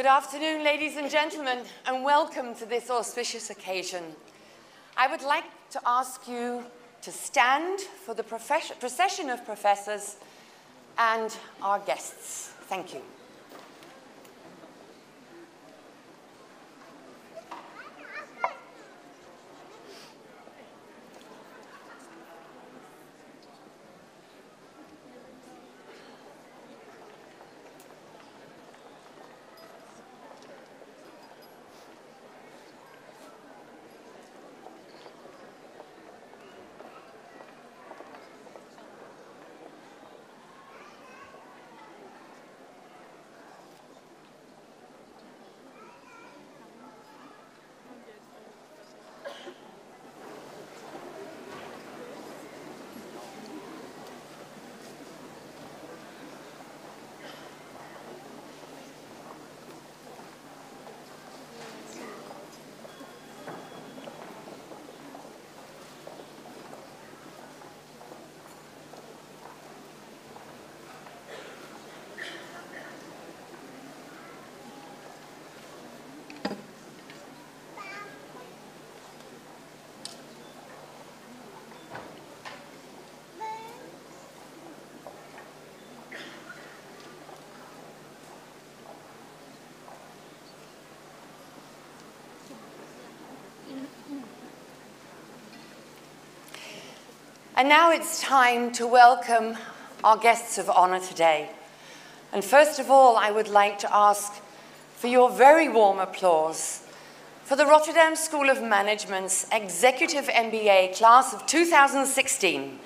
Good afternoon, ladies and gentlemen, and welcome to this auspicious occasion. I would like to ask you to stand for the procession of professors and our guests. Thank you. And now it's time to welcome our guests of honor today. And first of all, I would like to ask for your very warm applause for the Rotterdam School of Management's Executive MBA class of 2016.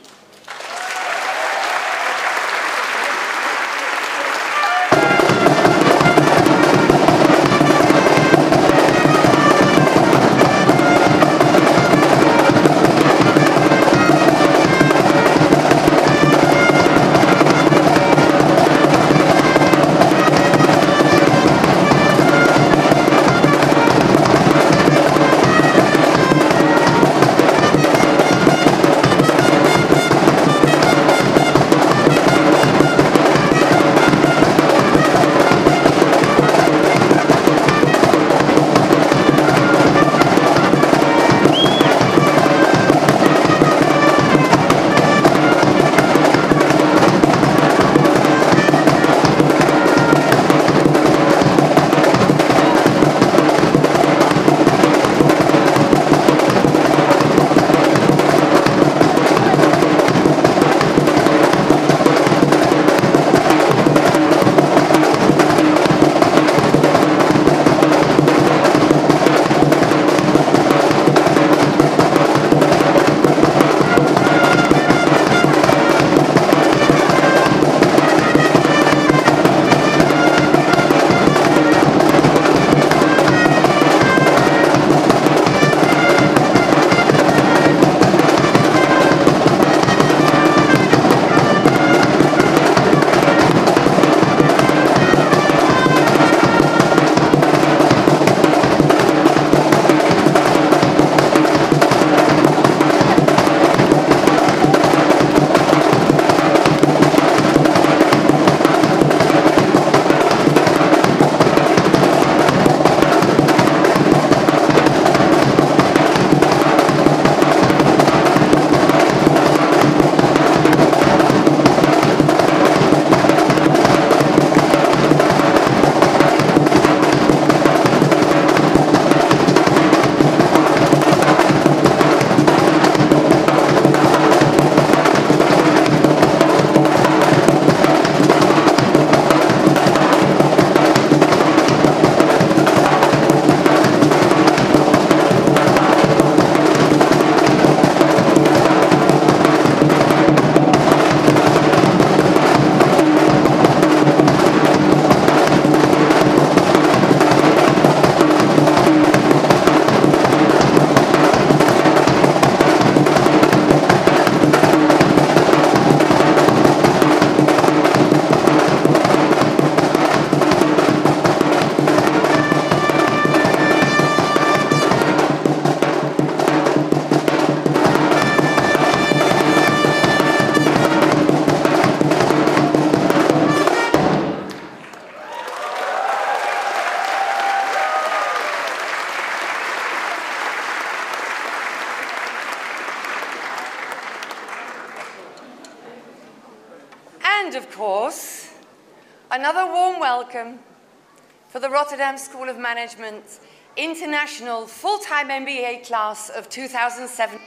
And, of course, another warm welcome for the Rotterdam School of Management's International Full-Time MBA class of 2007.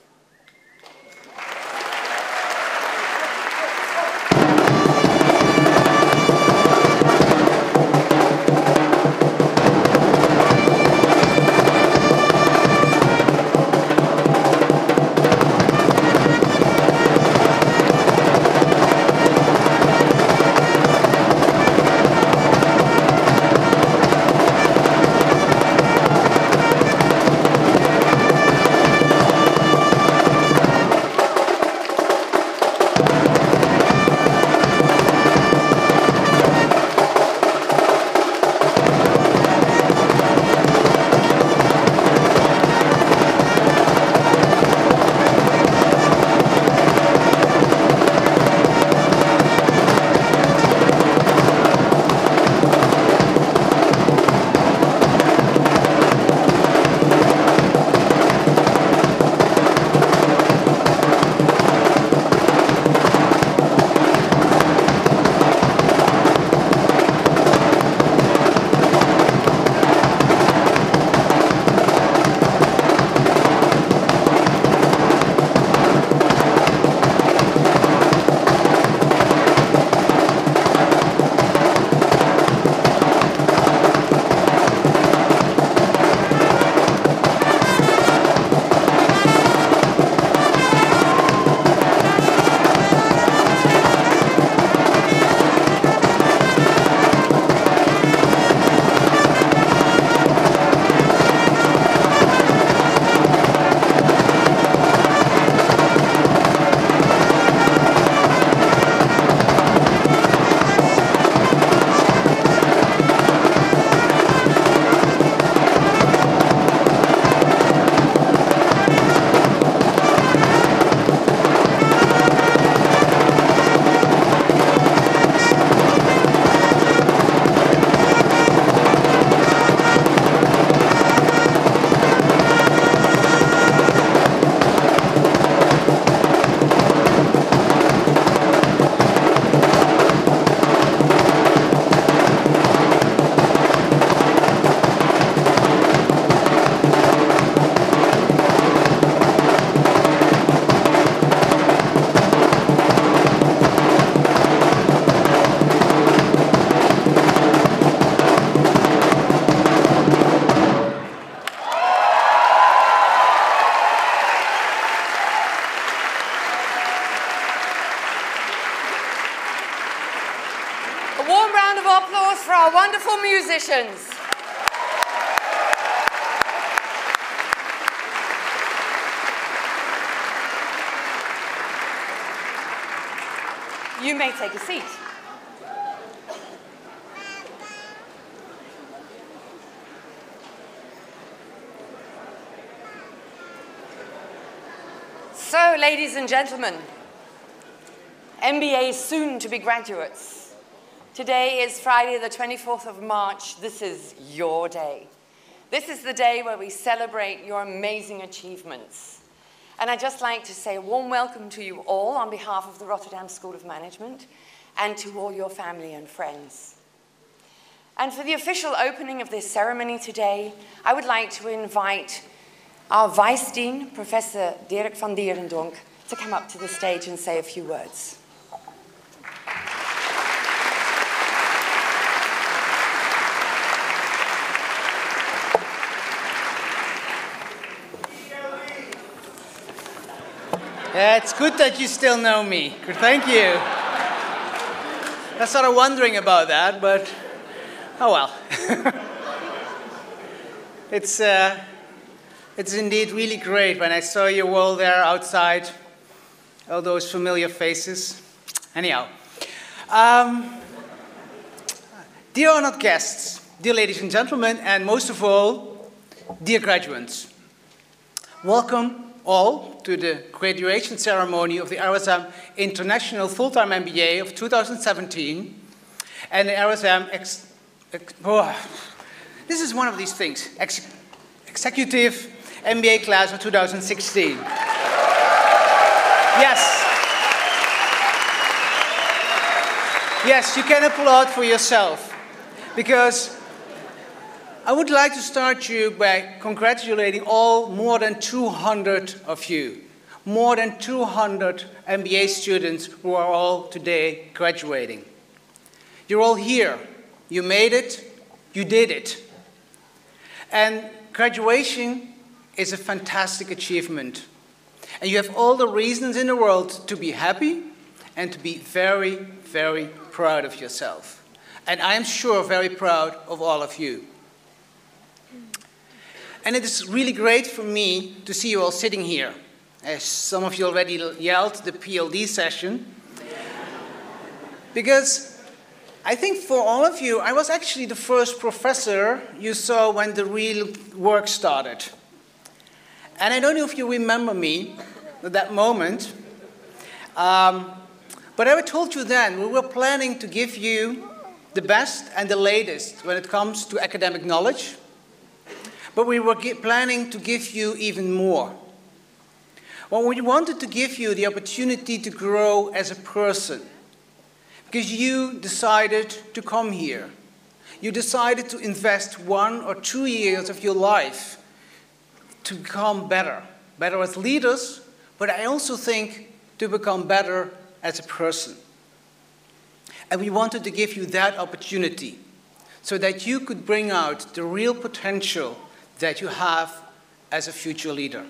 For our wonderful musicians. You may take a seat. So, ladies and gentlemen, MBA soon-to-be graduates, today is Friday, the 24th of March. This is your day. This is the day where we celebrate your amazing achievements. And I'd just like to say a warm welcome to you all on behalf of the Rotterdam School of Management and to all your family and friends. And for the official opening of this ceremony today, I would like to invite our Vice Dean, Professor Dirk van Dierendonk, to come up to the stage and say a few words. Yeah, it's good that you still know me. Good, thank you. I started wondering about that, but oh well. It's indeed really great when I saw you all there outside, all those familiar faces. Anyhow, dear honored guests, dear ladies and gentlemen, and most of all, dear graduates, welcome all to the graduation ceremony of the RSM International Full-Time MBA of 2017 and the RSM this is one of these things, Executive MBA class of 2016. Yes. Yes, you can applaud for yourself, because I would like to start you by congratulating all more than 200 of you, more than 200 MBA students who are all today graduating. You're all here. You made it. You did it. And graduation is a fantastic achievement. And you have all the reasons in the world to be happy and to be very, very proud of yourself. And I am sure very proud of all of you. And it is really great for me to see you all sitting here. As some of you already yelled, the PLD session. Because I think for all of you, I was actually the first professor you saw when the real work started. And I don't know if you remember me at that moment. But I told you then, we were planning to give you the best and the latest when it comes to academic knowledge. But we were planning to give you even more. Well, we wanted to give you the opportunity to grow as a person. Because you decided to come here. You decided to invest 1 or 2 years of your life to become better. Better as leaders, but I also think to become better as a person. And we wanted to give you that opportunity so that you could bring out the real potential that you have as a future leader.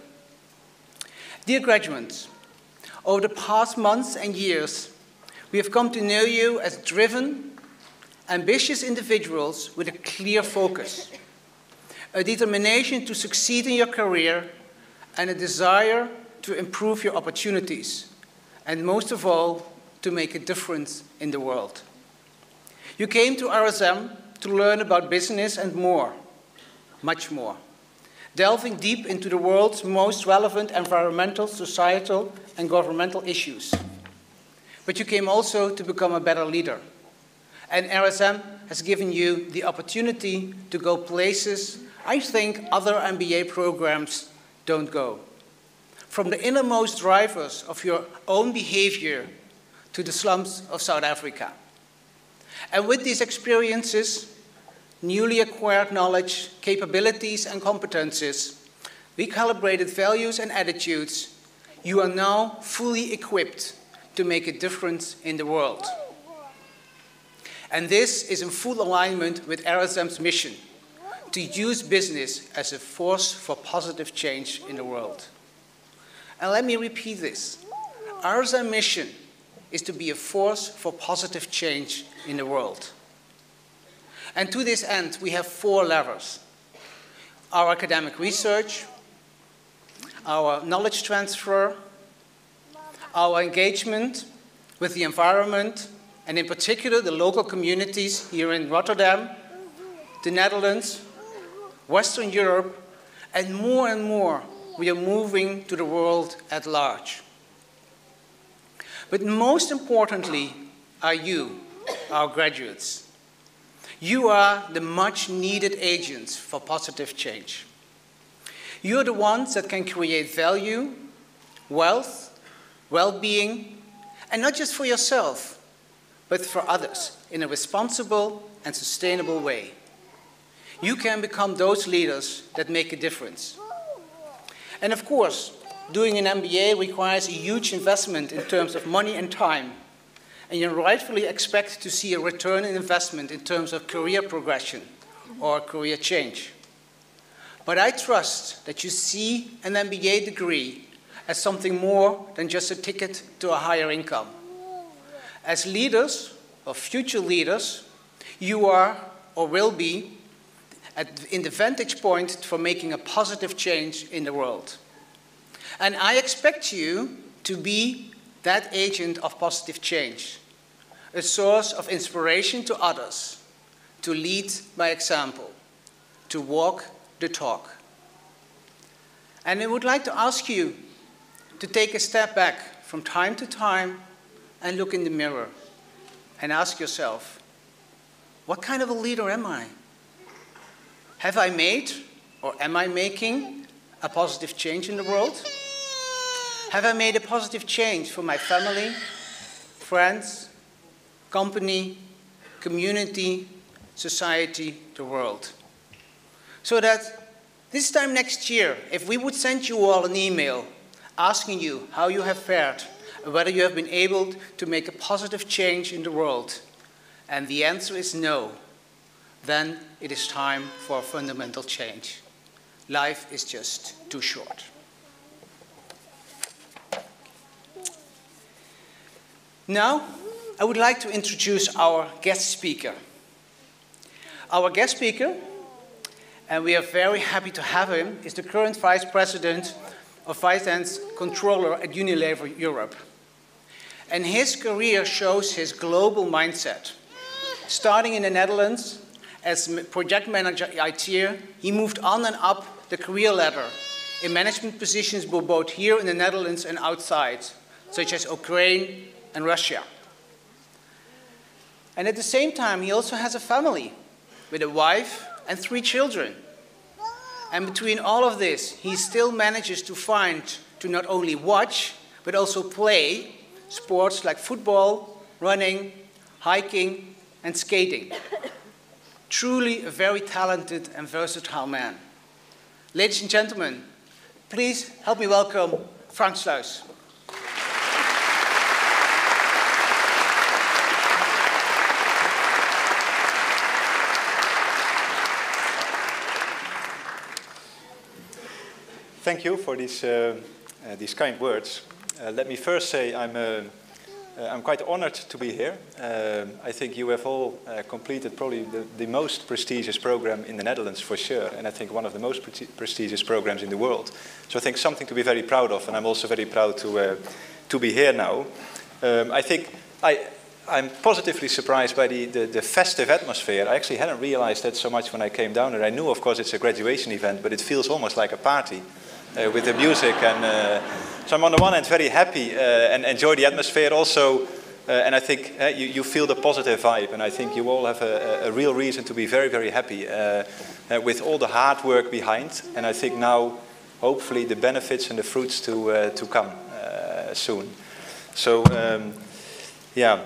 Dear graduates, over the past months and years, we have come to know you as driven, ambitious individuals with a clear focus, a determination to succeed in your career, and a desire to improve your opportunities, and most of all, to make a difference in the world. You came to RSM to learn about business and more, much more, delving deep into the world's most relevant environmental, societal, and governmental issues. But you came also to become a better leader. And RSM has given you the opportunity to go places I think other MBA programs don't go. From the innermost drivers of your own behavior to the slums of South Africa. And with these experiences, newly acquired knowledge, capabilities, and competences, recalibrated values and attitudes, you are now fully equipped to make a difference in the world. And this is in full alignment with RSM's mission, to use business as a force for positive change in the world. And let me repeat this. RSM's mission is to be a force for positive change in the world. And to this end, we have 4 levers. Our academic research, our knowledge transfer, our engagement with the environment, and in particular the local communities here in Rotterdam, the Netherlands, Western Europe, and more we are moving to the world at large. But most importantly are you, our graduates. You are the much needed agents for positive change. You're the ones that can create value, wealth, well-being, and not just for yourself, but for others in a responsible and sustainable way. You can become those leaders that make a difference. And of course, doing an MBA requires a huge investment in terms of money and time, and you rightfully expect to see a return on investment in terms of career progression or career change. But I trust that you see an MBA degree as something more than just a ticket to a higher income. As leaders, or future leaders, you are, or will be, in the vantage point for making a positive change in the world. And I expect you to be that agent of positive change, a source of inspiration to others, to lead by example, to walk the talk. And I would like to ask you to take a step back from time to time and look in the mirror and ask yourself, what kind of a leader am I? Have I made, or am I making, a positive change in the world? Have I made a positive change for my family, friends, company, community, society, the world. So that this time next year, if we would send you all an email asking you how you have fared, whether you have been able to make a positive change in the world, and the answer is no, then it is time for a fundamental change. Life is just too short. Now, I would like to introduce our guest speaker. Our guest speaker, and we are very happy to have him, is the current Vice President of Finance Controller at Unilever Europe. And his career shows his global mindset. Starting in the Netherlands as project manager IT, he moved on and up the career ladder in management positions both here in the Netherlands and outside, such as Ukraine and Russia. And at the same time, he also has a family with a wife and 3 children. And between all of this, he still manages to not only watch, but also play sports like football, running, hiking, and skating. Truly a very talented and versatile man. Ladies and gentlemen, please help me welcome Frank Sluis. Thank you for these kind words. Let me first say I'm quite honored to be here. I think you have all completed probably the most prestigious program in the Netherlands for sure, and I think one of the most prestigious programs in the world. So I think something to be very proud of, and I'm also very proud to be here now. I think I'm positively surprised by the festive atmosphere. I actually hadn't realized that so much when I came down there. I knew, of course, it's a graduation event, but it feels almost like a party with the music. And so I'm on the one hand very happy and enjoy the atmosphere also. And I think you feel the positive vibe. And I think you all have a real reason to be very, very happy with all the hard work behind. And I think now, hopefully, the benefits and the fruits to come soon. So, yeah.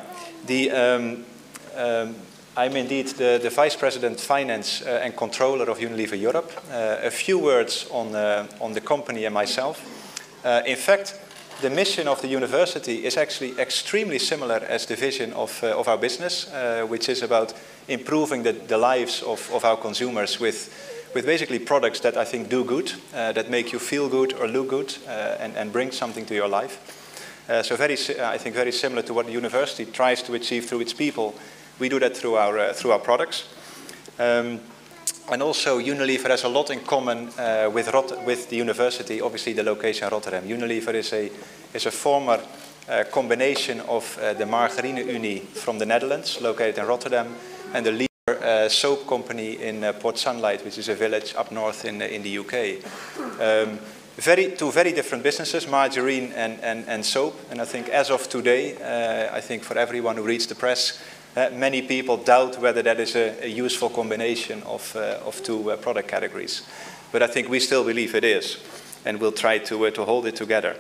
I'm indeed the Vice President Finance and Controller of Unilever Europe. A few words on the company and myself. In fact, the mission of the university is actually extremely similar as the vision of our business, which is about improving the lives of our consumers with basically products that I think do good, that make you feel good or look good, and bring something to your life. So I think very similar to what the university tries to achieve through its people. We do that through our products. And also Unilever has a lot in common with the university, obviously the location Rotterdam. Unilever is a former combination of the Margarine Unie from the Netherlands, located in Rotterdam, and the Lever soap company in Port Sunlight, which is a village up north in the UK. Two very different businesses, margarine and soap. And I think as of today, I think for everyone who reads the press, many people doubt whether that is a useful combination of two product categories. But I think we still believe it is, and we'll try to hold it together.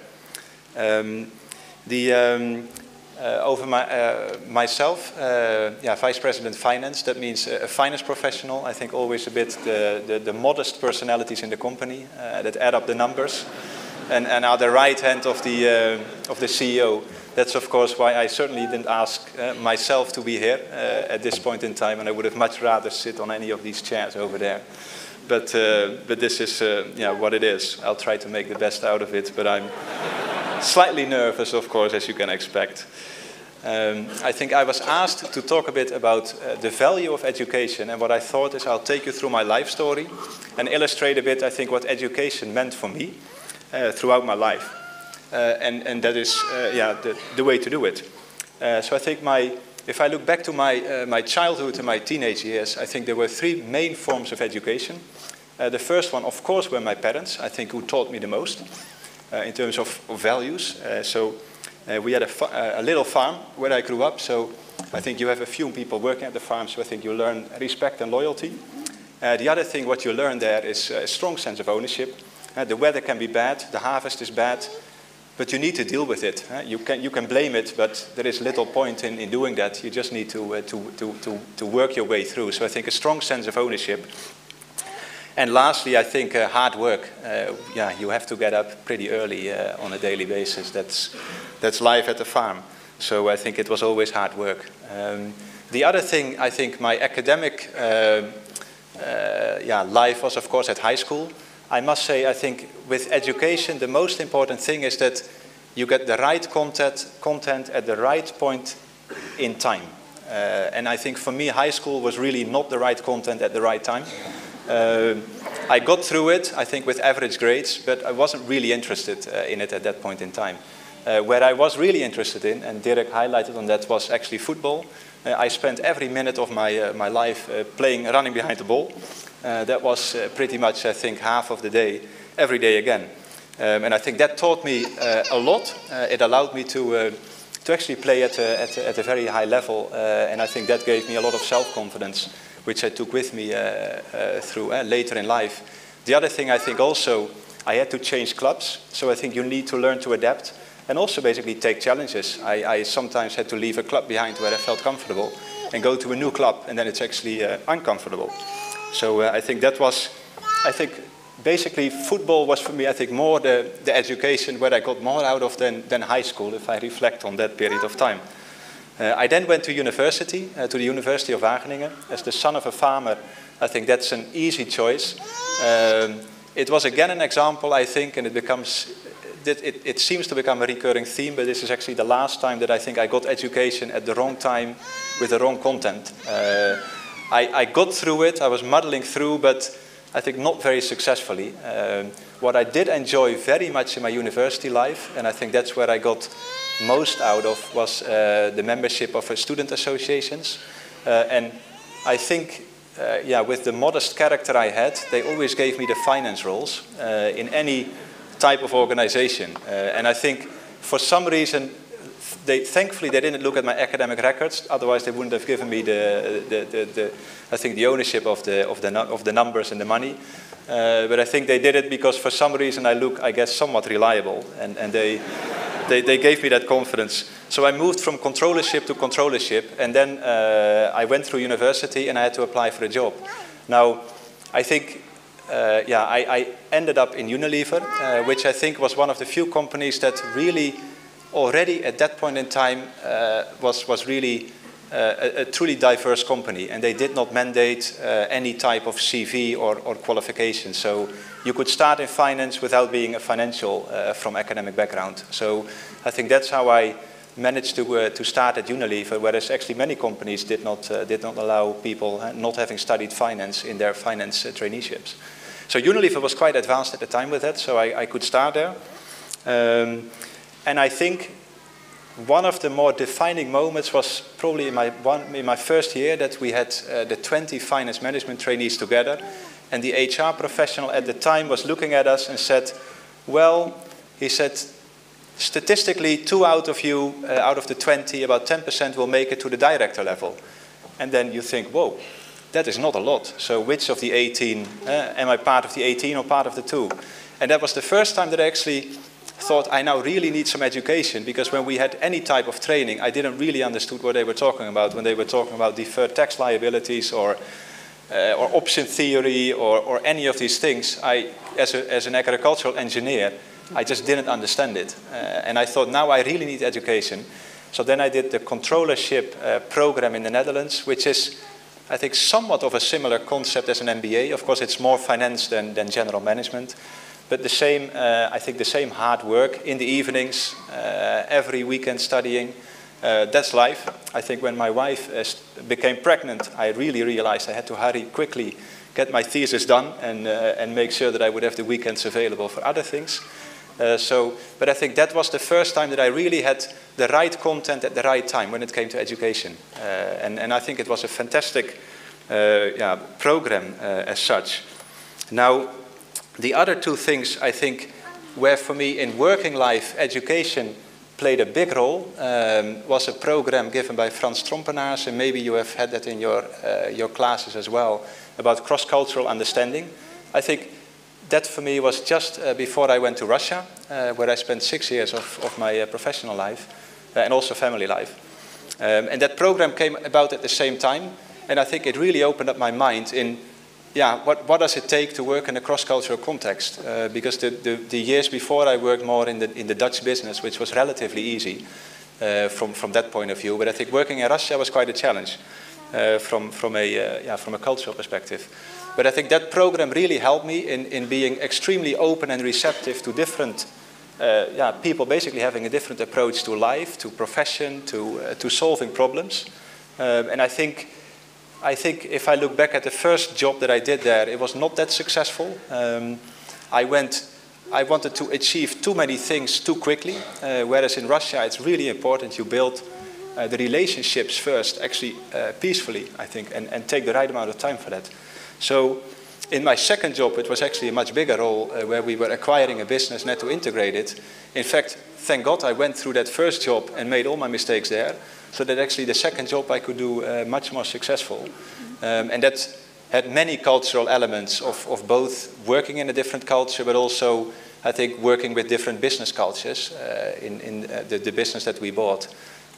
Over myself, Vice President Finance, that means a finance professional. I think always a bit the modest personalities in the company that add up the numbers and are the right hand of the CEO. That's of course why I certainly didn't ask myself to be here at this point in time, and I would have much rather sit on any of these chairs over there. But this is what it is. I'll try to make the best out of it, but I'm slightly nervous, of course, as you can expect. I think I was asked to talk a bit about the value of education, and what I thought is I'll take you through my life story and illustrate a bit, I think, what education meant for me throughout my life. And that is the way to do it. So I think if I look back to my childhood and my teenage years, I think there were 3 main forms of education. The first one, of course, were my parents, I think, who taught me the most in terms of values. We had a little farm where I grew up, so I think you have a few people working at the farm, so I think you learn respect and loyalty. The other thing what you learn there is a strong sense of ownership. The weather can be bad, the harvest is bad, but you need to deal with it. You can blame it, but there is little point in doing that. You just need to work your way through. So I think a strong sense of ownership. And lastly, I think hard work. You have to get up pretty early on a daily basis. That's life at the farm. So I think it was always hard work. The other thing, I think my academic life was, of course, at high school. I must say, I think with education, the most important thing is that you get the right content at the right point in time. And I think for me, high school was really not the right content at the right time. I got through it, I think, with average grades, but I wasn't really interested in it at that point in time. Where I was really interested in, and Dirk highlighted on that, was actually football. I spent every minute of my life running behind the ball. That was pretty much, I think, half of the day, every day again. And I think that taught me a lot. It allowed me to actually play at a very high level. And I think that gave me a lot of self-confidence, which I took with me through later in life. The other thing, I think also, I had to change clubs. So I think you need to learn to adapt and also basically take challenges. I sometimes had to leave a club behind where I felt comfortable and go to a new club, and then it's actually uncomfortable. So I think that was, basically football was for me, I think, more the education where I got more out of than high school, if I reflect on that period of time. I then went to university, to the University of Wageningen. As the son of a farmer, I think that's an easy choice. It was again an example, I think, and it seems to become a recurring theme, but this is actually the last time that I think I got education at the wrong time with the wrong content. I got through it, I was muddling through, but I think not very successfully. What I did enjoy very much in my university life, and I think that's where I got most out of, was the membership of student associations. And I think, with the modest character I had, they always gave me the finance roles in any type of organization. And I think for some reason, thankfully they didn't look at my academic records, otherwise they wouldn't have given me the ownership of the numbers and the money. But I think they did it because for some reason I look, I guess, somewhat reliable, and they gave me that confidence. So I moved from controllership to controllership, and then I went through university and I had to apply for a job. Now, I think I ended up in Unilever, which I think was one of the few companies that really already at that point in time was really a truly diverse company, and they did not mandate any type of CV or qualification. So you could start in finance without being a financial from academic background. So I think that's how I managed to start at Unilever, whereas actually many companies did not allow people not having studied finance in their finance traineeships. So Unilever was quite advanced at the time with that, so I could start there. And I think one of the more defining moments was probably in my first year that we had the 20 finance management trainees together, and the HR professional at the time was looking at us and said, well, he said, statistically 2 out of you, out of the 20, about 10% will make it to the director level. And then you think, whoa, that is not a lot. So which of the 18, am I part of the 18 or part of the 2? And that was the first time that I actually thought I now really need some education, because when we had any type of training, I didn't really understood what they were talking about when they were talking about deferred tax liabilities or option theory or any of these things. As an agricultural engineer, I just didn't understand it. And I thought, now I really need education. So then I did the controllership program in the Netherlands, which is, I think, somewhat of a similar concept as an MBA. Of course, it's more finance than general management. But the same, I think the same hard work in the evenings, every weekend studying. That's life. I think when my wife became pregnant, I really realized I had to hurry quickly, get my thesis done, and make sure that I would have the weekends available for other things. But I think that was the first time that I really had the right content at the right time when it came to education. And I think it was a fantastic program as such. Now, the other 2 things, I think, where for me in working life, education played a big role, was a program given by Frans Trompenaars, and maybe you have had that in your classes as well, about cross-cultural understanding. I think that for me was just before I went to Russia, where I spent 6 years of my professional life and also family life. And that program came about at the same time, and I think it really opened up my mind in, what does it take to work in a cross-cultural context? Because the years before I worked more in the Dutch business, which was relatively easy from that point of view. But I think working in Russia was quite a challenge from a cultural perspective. But I think that program really helped me in being extremely open and receptive to different people basically having a different approach to life, to profession, to solving problems. And I think if I look back at the first job that I did there, it was not that successful. I wanted to achieve too many things too quickly, whereas in Russia it's really important you build the relationships first, actually peacefully, I think, and take the right amount of time for that. So in my second job, it was actually a much bigger role where we were acquiring a business and had to integrate it. In fact, thank God I went through that first job and made all my mistakes there, so that actually the second job I could do much more successful. And that had many cultural elements of both working in a different culture, but also, I think, working with different business cultures in the business that we bought.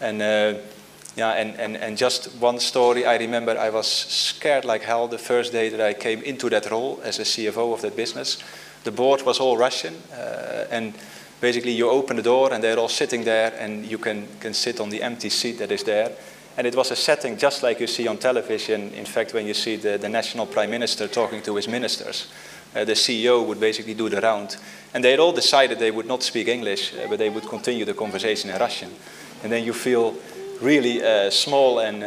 And just one story, I remember I was scared like hell the first day that I came into that role as a CFO of that business. The board was all Russian, and basically you open the door and they're all sitting there, and you can sit on the empty seat that is there. And it was a setting just like you see on television. In fact, when you see the national prime minister talking to his ministers, the CEO would basically do the round. And they had all decided they would not speak English, but they would continue the conversation in Russian. And then you feel really small and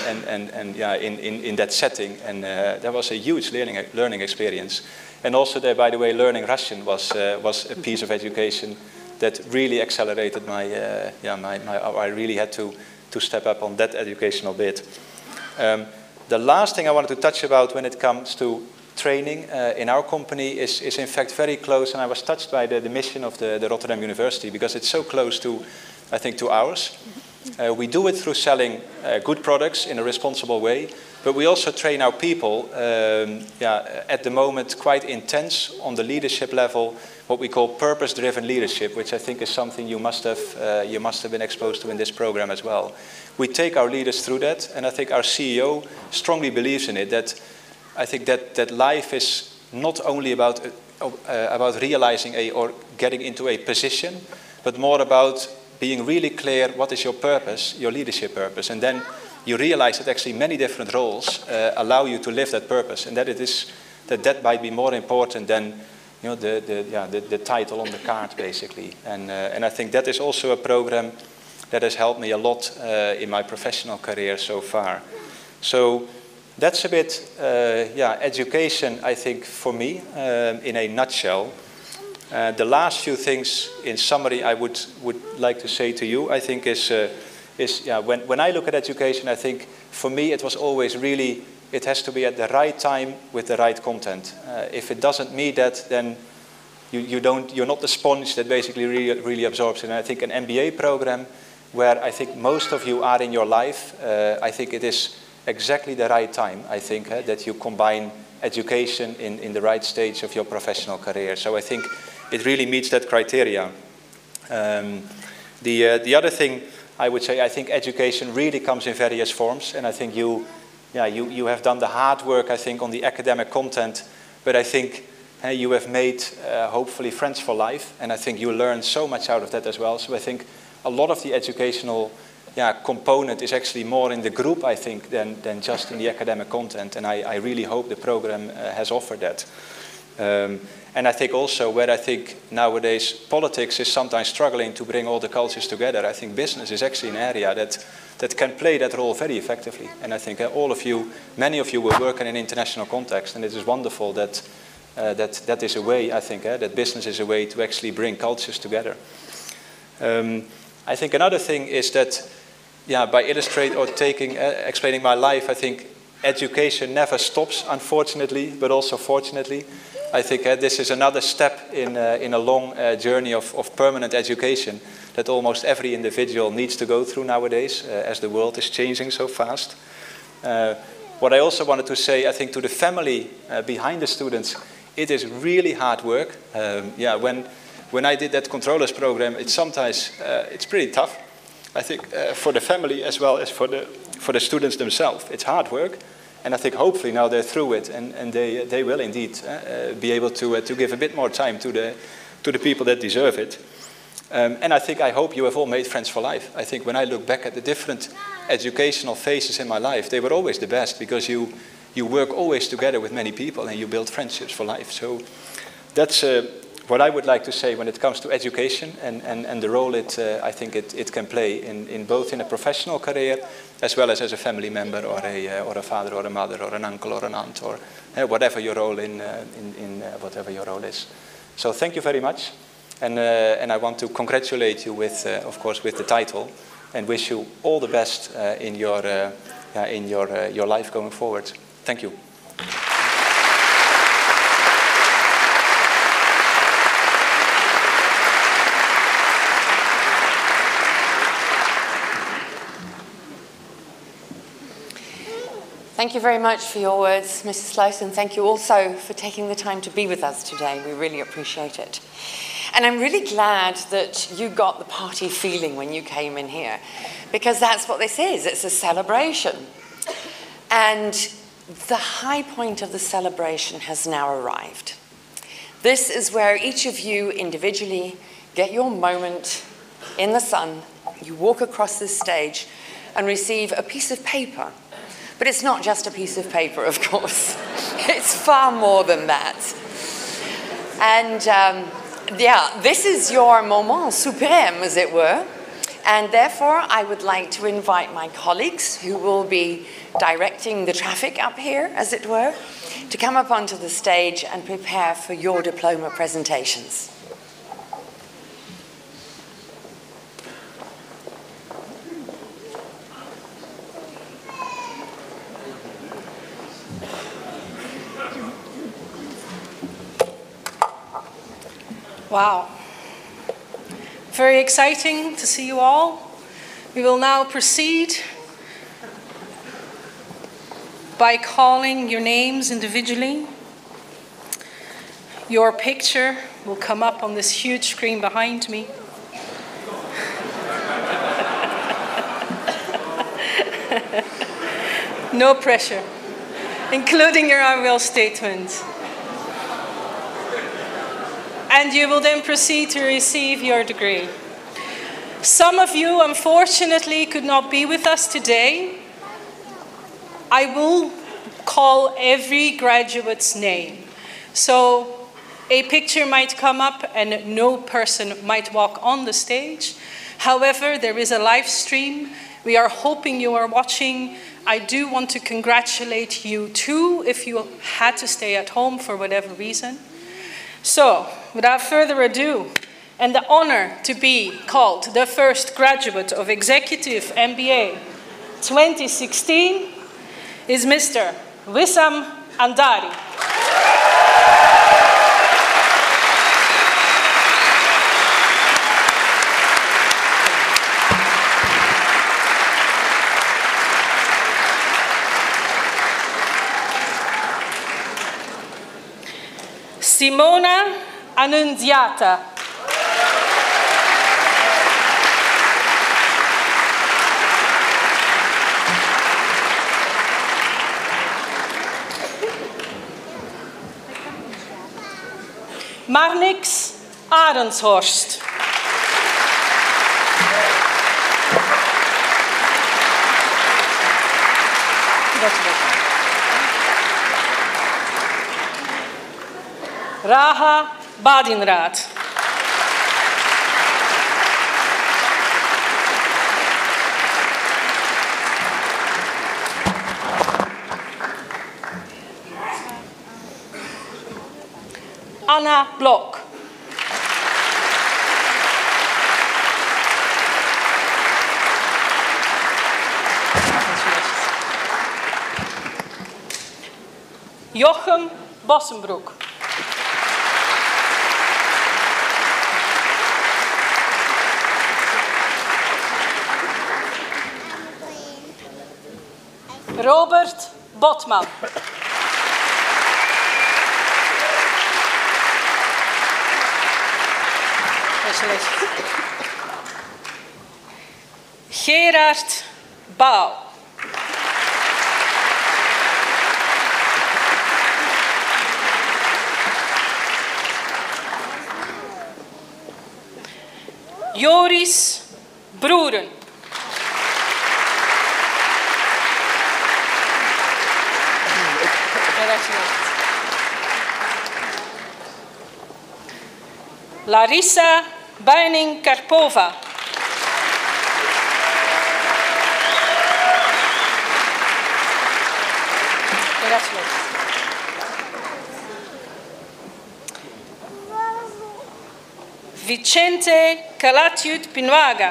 in that setting, and that was a huge learning experience. And also there, by the way, learning Russian was a piece of education that really accelerated I really had to step up on that educational bit. The last thing I wanted to touch about when it comes to training in our company is in fact very close, and I was touched by the mission of the Rotterdam University, because it's so close to, I think, to ours. We do it through selling good products in a responsible way, but we also train our people, at the moment quite intense on the leadership level, what we call purpose-driven leadership, which I think is something you must have been exposed to in this program as well. We take our leaders through that, and I think our CEO strongly believes in it, that I think that life is not only about realizing or getting into a position, but more about being really clear what is your purpose, your leadership purpose, and then you realize that actually many different roles allow you to live that purpose, and that might be more important than the title on the card, basically. And I think that is also a program that has helped me a lot in my professional career so far. So that's a bit education, I think, for me in a nutshell. The last few things, in summary, I would like to say to you, I think is when I look at education, I think for me it was always really, it has to be at the right time with the right content. If it doesn't meet that, then you're not the sponge that basically really absorbs it. And I think an MBA program where I think most of you are in your life, I think it is exactly the right time, I think, that you combine education in the right stage of your professional career. So I think it really meets that criteria. The other thing I would say, I think education really comes in various forms, and I think you have done the hard work, I think, on the academic content, but I think you have made hopefully friends for life, and I think you learn so much out of that as well. So I think a lot of the educational component is actually more in the group, I think, than just in the academic content, and I really hope the program has offered that. And I think also where I think nowadays politics is sometimes struggling to bring all the cultures together, I think business is actually an area that can play that role very effectively. And I think many of you will work in an international context, and it is wonderful that that is a way, I think, that business is a way to actually bring cultures together. I think another thing is that, by explaining my life, I think education never stops, unfortunately, but also fortunately. I think this is another step in a long journey of permanent education that almost every individual needs to go through nowadays, as the world is changing so fast. What I also wanted to say, I think, to the family behind the students, it is really hard work. Yeah, when I did that controllers program, it's sometimes it's pretty tough. I think for the family as well as for the students themselves, it's hard work. And I think hopefully now they're through it, and they will indeed be able to give a bit more time to the people that deserve it. And I hope you have all made friends for life. I think when I look back at the different educational phases in my life, they were always the best, because you work always together with many people and you build friendships for life. So that's what I would like to say when it comes to education and the role I think it can play in both in a professional career as well as a family member or a father or a mother or an uncle or an aunt or whatever your role whatever your role is. So thank you very much, and I want to congratulate you with of course with the title, and wish you all the best in your life going forward. Thank you. Thank you very much for your words, Mrs. Sluis, and thank you also for taking the time to be with us today. We really appreciate it. And I'm really glad that you got the party feeling when you came in here, because that's what this is. It's a celebration. And the high point of the celebration has now arrived. This is where each of you individually get your moment in the sun. You walk across this stage and receive a piece of paper. But it's not just a piece of paper, of course. It's far more than that. And yeah, this is your moment suprême, as it were. And therefore, I would like to invite my colleagues, who will be directing the traffic up here, as it were, to come up onto the stage and prepare for your diploma presentations. Wow. Very exciting to see you all. We will now proceed by calling your names individually. Your picture will come up on this huge screen behind me. No pressure, including your I will statement. And you will then proceed to receive your degree. Some of you, unfortunately, could not be with us today. I will call every graduate's name. So a picture might come up and no person might walk on the stage. However, there is a live stream. We are hoping you are watching. I do want to congratulate you too if you had to stay at home for whatever reason. So, without further ado, and the honor to be called the first graduate of Executive MBA 2016 is Mr. Wissam Andari. Simona Annunziata. Marnix Arendshorst. Raha Badinraad. Anna Blok. Jochem Bossenbroek. Robert Botman. Congratulations. Gerard Bouw. Joris Broeren. Larissa Buining-Karpova. Vicente Calatiut Pinuaga.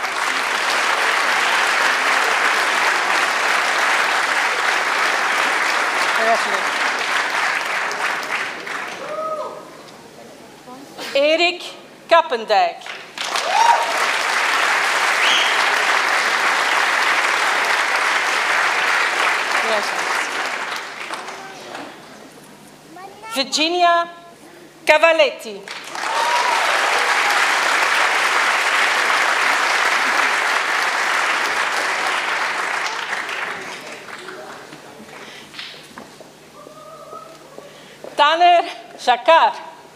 Erik Kappendijk. Virginia Cavaletti. Tanner Jacquard.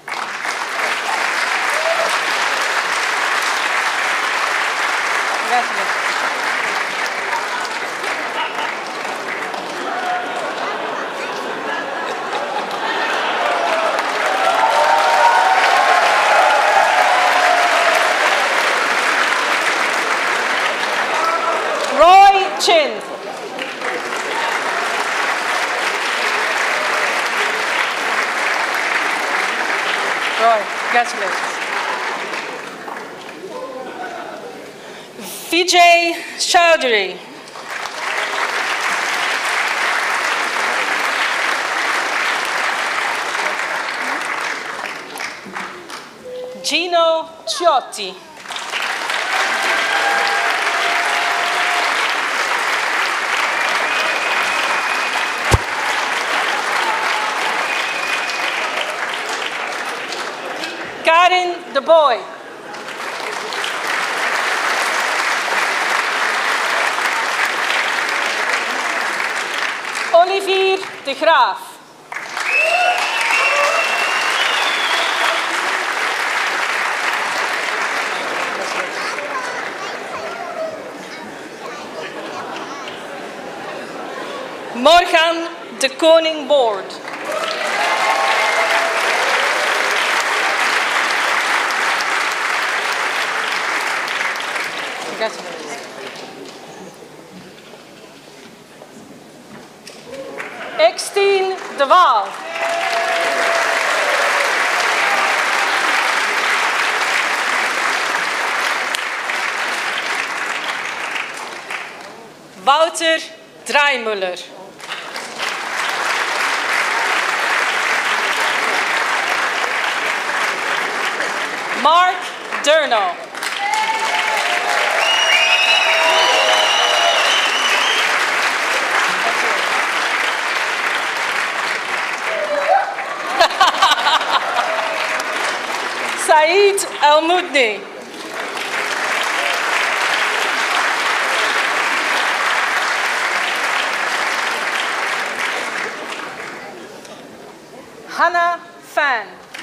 Roy Chin. Roy, congratulations. Vijay Chowdhury. Gino Ciotti. Karin de Boy. Olivier de Graaf. Morgan de Koning Boord. Extien de Waal. Wouter Draaimüller. Mark Durno. Said El-Moudni. Hannah Fan.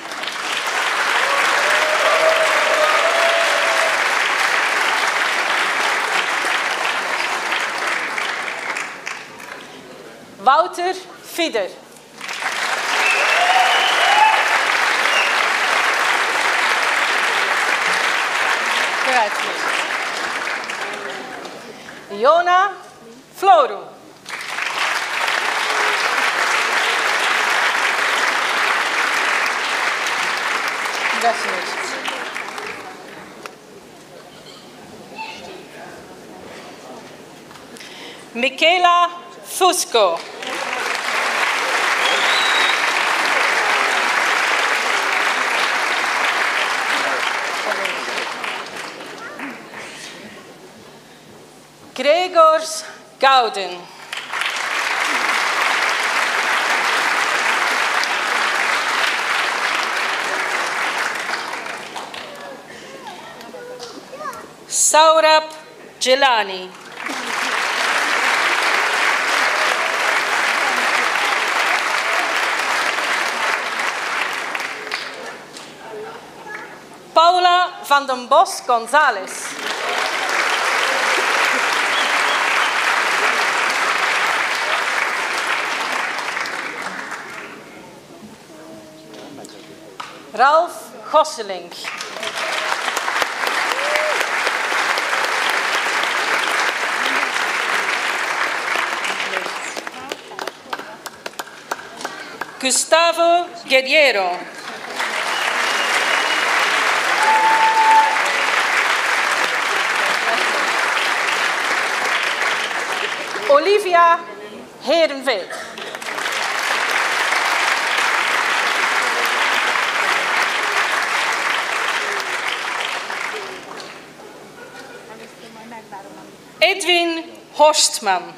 Wouter Fieder. Jona Floru. Congratulations. Michaela Fusco. Gregors Gouden. Saurabh Jilani. Paula van den Bos González. Ralph Gosselink. Gustavo Guerriero. Olivia Herenveen. Edwin Horstman.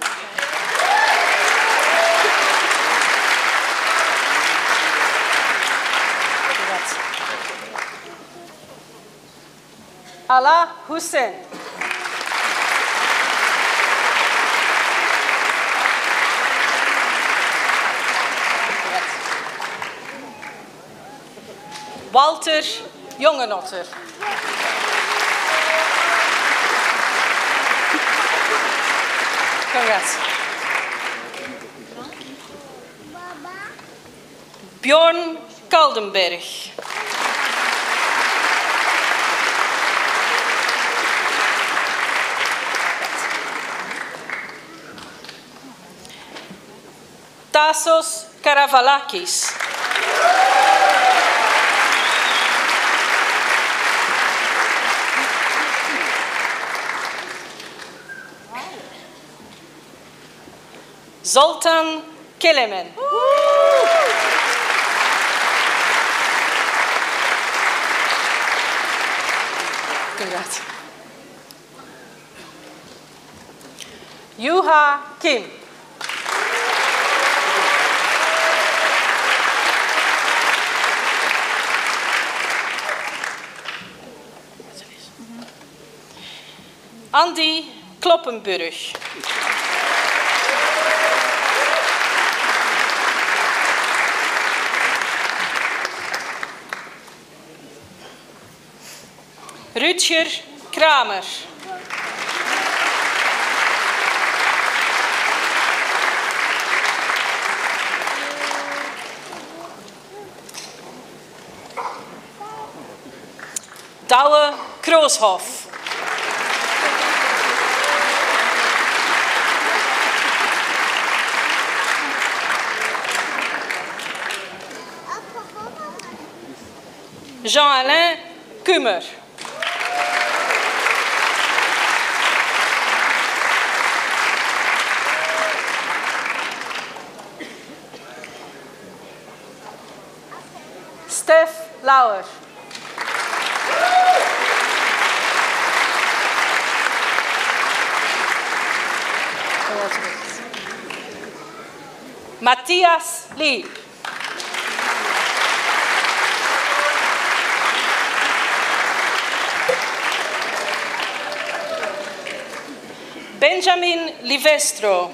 Ala Hussein. Walter Jongenotter. Congrats. Bjorn Kaldenberg. Tassos Karavalakis. Zoltan Kelemen. Congrats. Yuha Kim. Andy Kloppenburg. Rutger Kramer. Douwe Krooshoff. Jean-Alain Kummer. Stef Lauer. Matthias Lieb. Benjamin Livestro.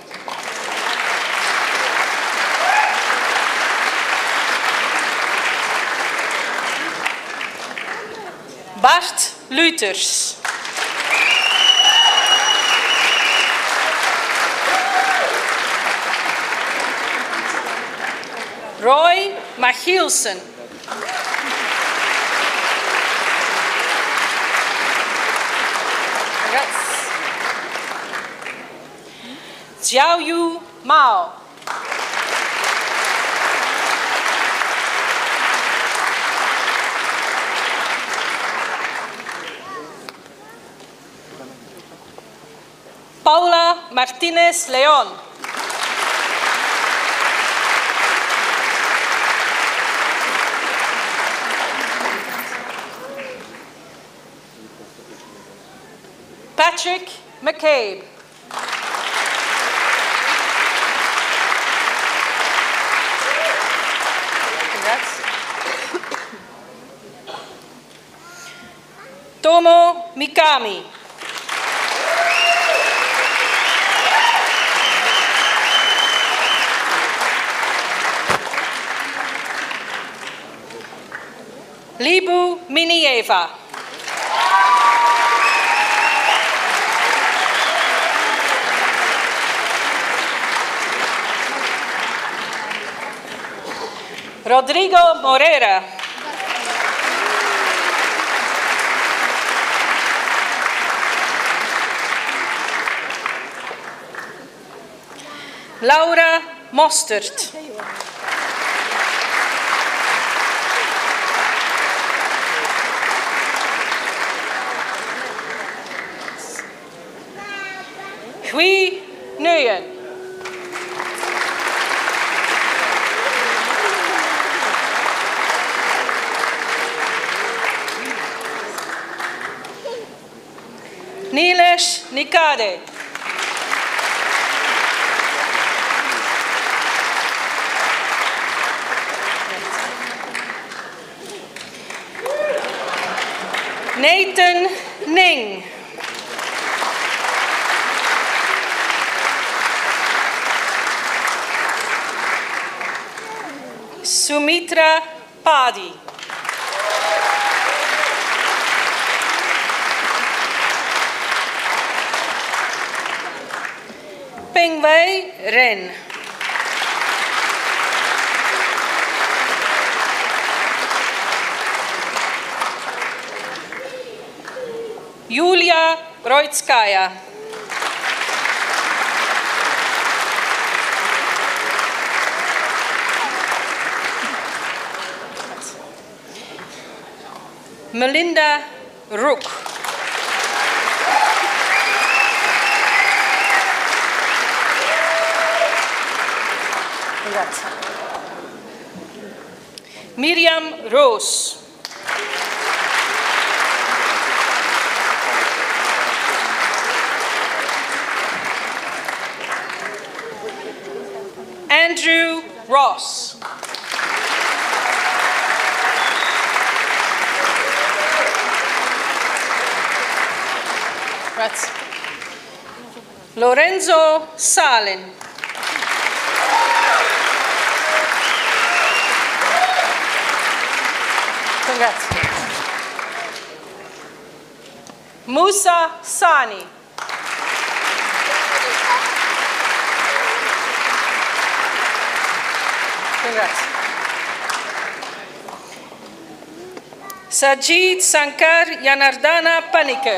Bart Luters. Roy Machielsen. Xiaoyu Mao. Paula Martinez León. Patrick McCabe. Congrats. Tomo Mikami. Libu Minieva. Rodrigo Moreira. Laura Mostert. Hui Nguyen. Nilesh Nikade. Nathan Ning. Sumitra Padi. Pingwei Ren. Julia Roitskaya. Melinda Rook. Miriam Roos. Andrew Ross. Grazie. Lorenzo Salen. Grazie. Musa Sani. Grazie. Sajid Sankar Yanardana Paniker.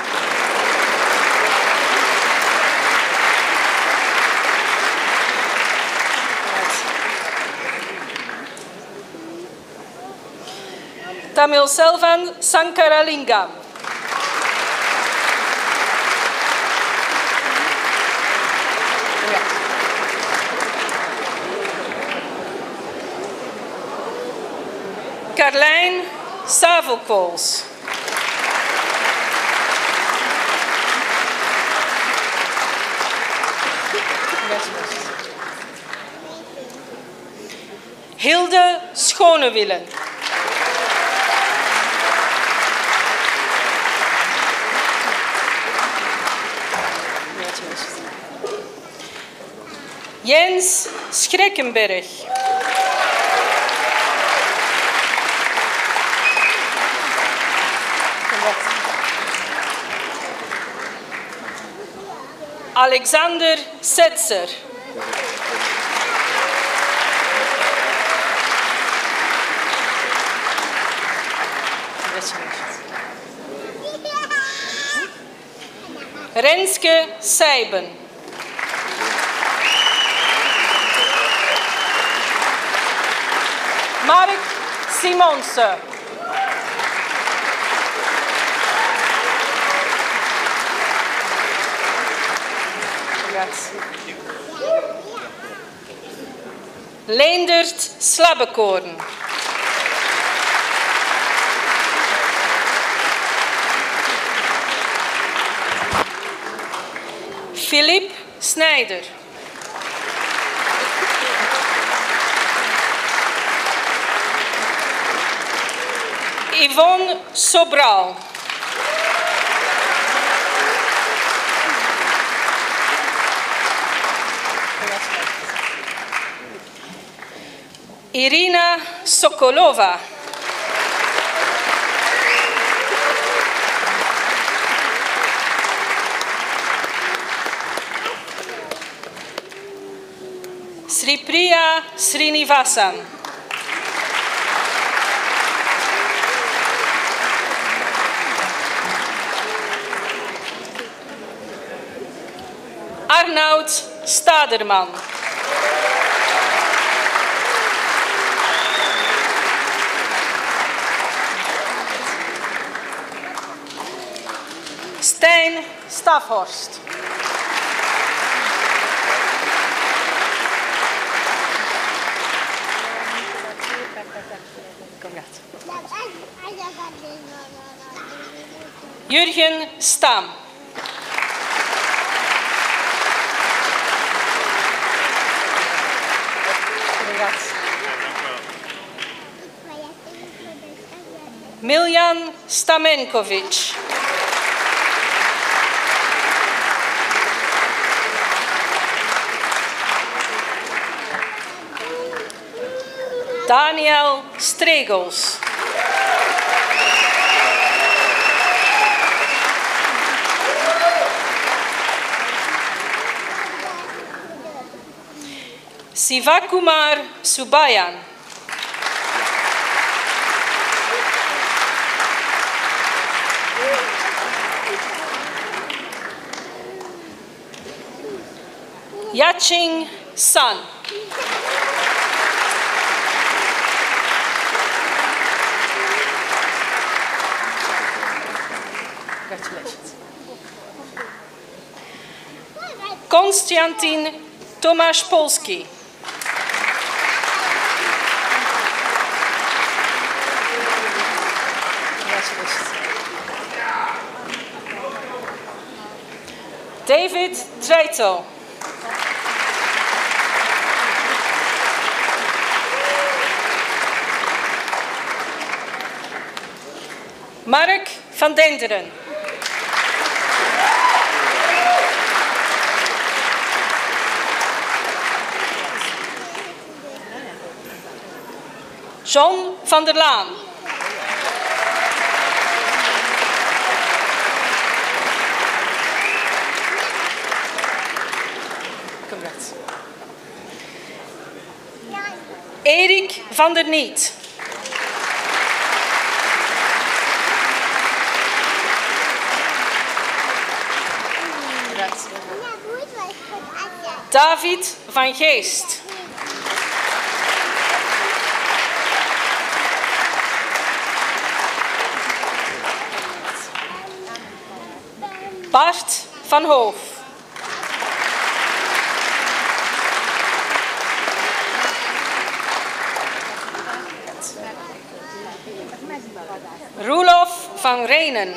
Tamil Selvan Sankaralingam. Carlijn Savelkools. Hilde Schonewillen. Jens Schrikkenberg. Alexander Setzer. Renske Seiben. Mark Simonsen. Leendert Slabbekoorn. Philippe Snijder. Yvonne Sobral. Irina Sokolova. Priya Srinivasan. Arnoud Staderman. Stijn Stafhorst. Jurgen Stam. Miljan Stamenkovic. Daniel Stregels. Sivakumar Subayan. Yaching Sun. Congratulations. Konstantin Tomasz Polski. Congratulations. David Dreitel. Mark van Denderen. John van der Laan. Congrats. Erik van der Niet. David van Geest. Bart van Hoof. Roelof van Renen.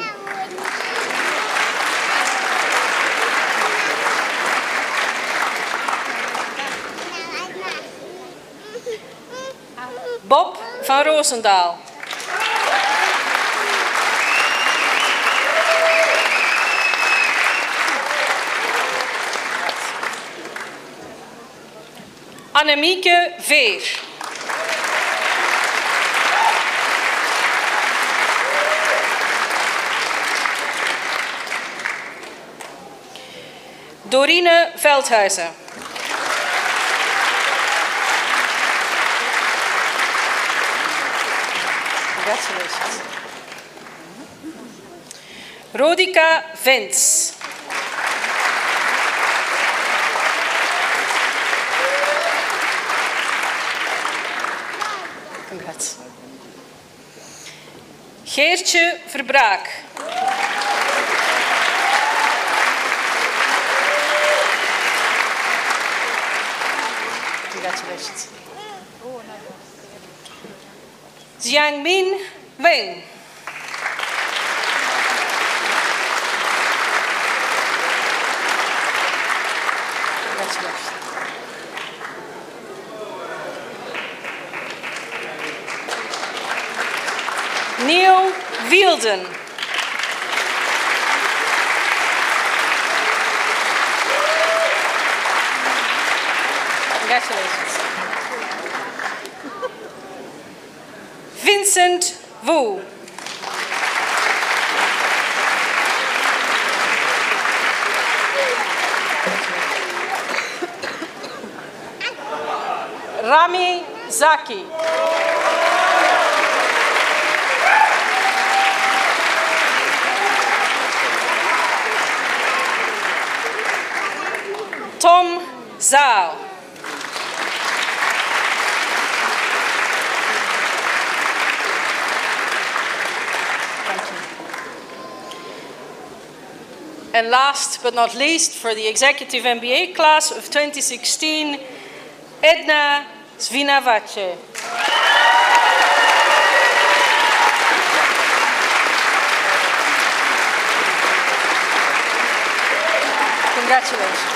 Bob van Roosendaal. Annemieke Veer. Dorine Veldhuizen. Congratulations. Rodika Vents. Congrats. Geertje Verbraak. Congratulations. Jiangmin Weng. Congratulations. Neil Wielden. Congratulations. Vincent Wu. Rami Zaki. Tom Zaal. And last but not least, for the Executive MBA class of 2016, Edna Svinavace. Congratulations.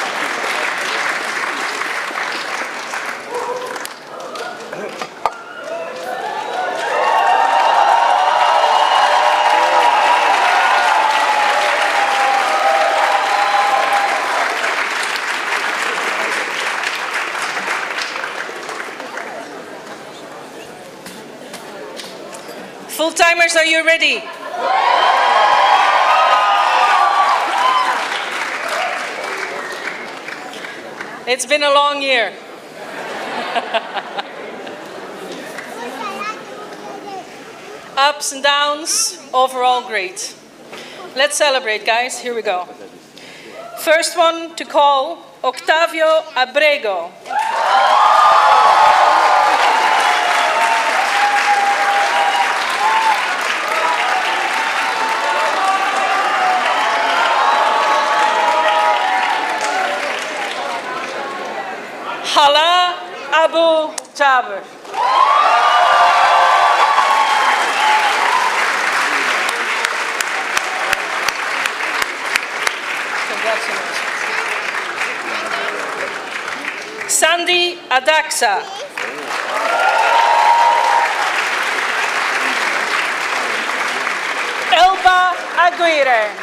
Full-timers, are you ready? It's been a long year. Ups and downs, overall great. Let's celebrate, guys. Here we go. First one to call, Octavio Abrego. Hala Abu Jaber. Congratulations. Sandy Adaksa. Elba Aguirre.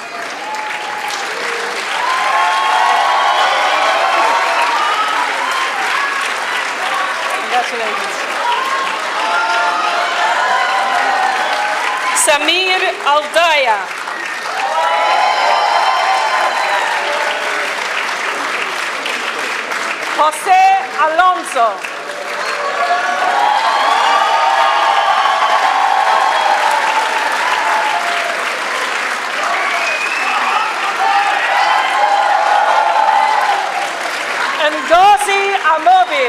Congratulations. Samir Aldaya. Jose Alonso. Ngozi Amobi.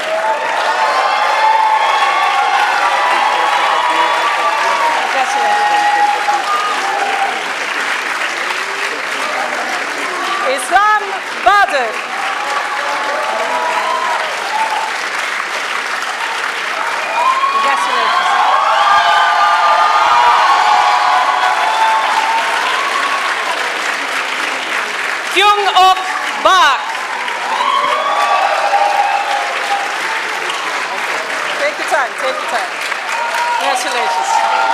Islam Badr. Congratulations. Kyung Ok Bak. Take your time, take your time. Congratulations.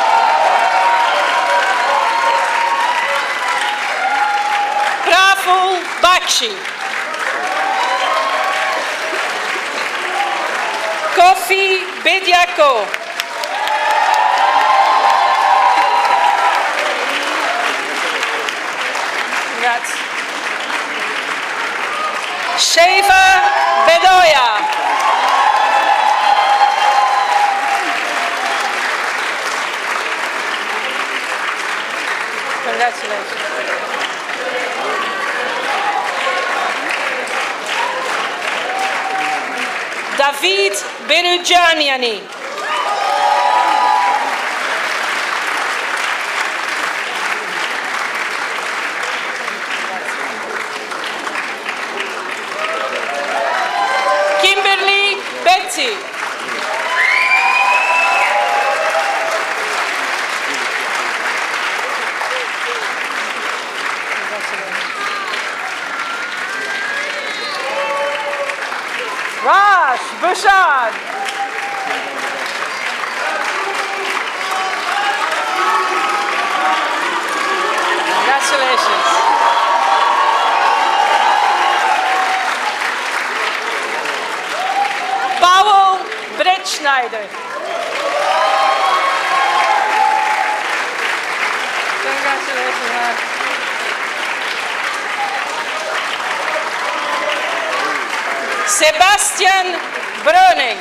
Raful Bakshi. Kofi Bediako. Congrats. Sheva Bedoya. Congratulations. David Berujaniani. Kimberly Betsy. Raj Bhushan. Congratulations. Paul Bretschneider. Congratulations, man. Sebastian Breuning.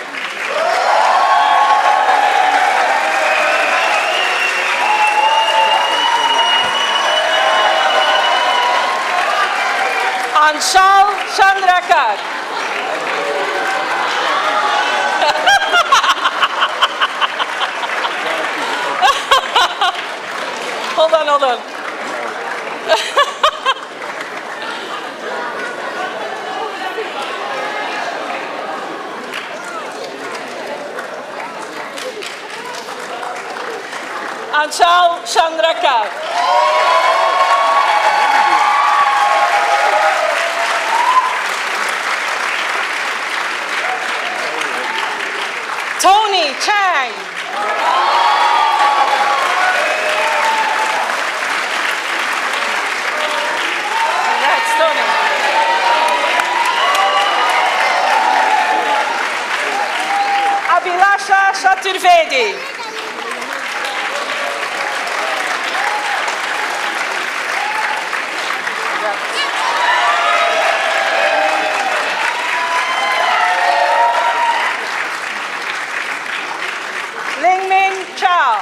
Anshal Chandrakar. Hold on, hold on. Anshal Chandrakar. Tony Chang. Congrats, Tony. Abhilasha Chaturvedi. Lingmin Chao.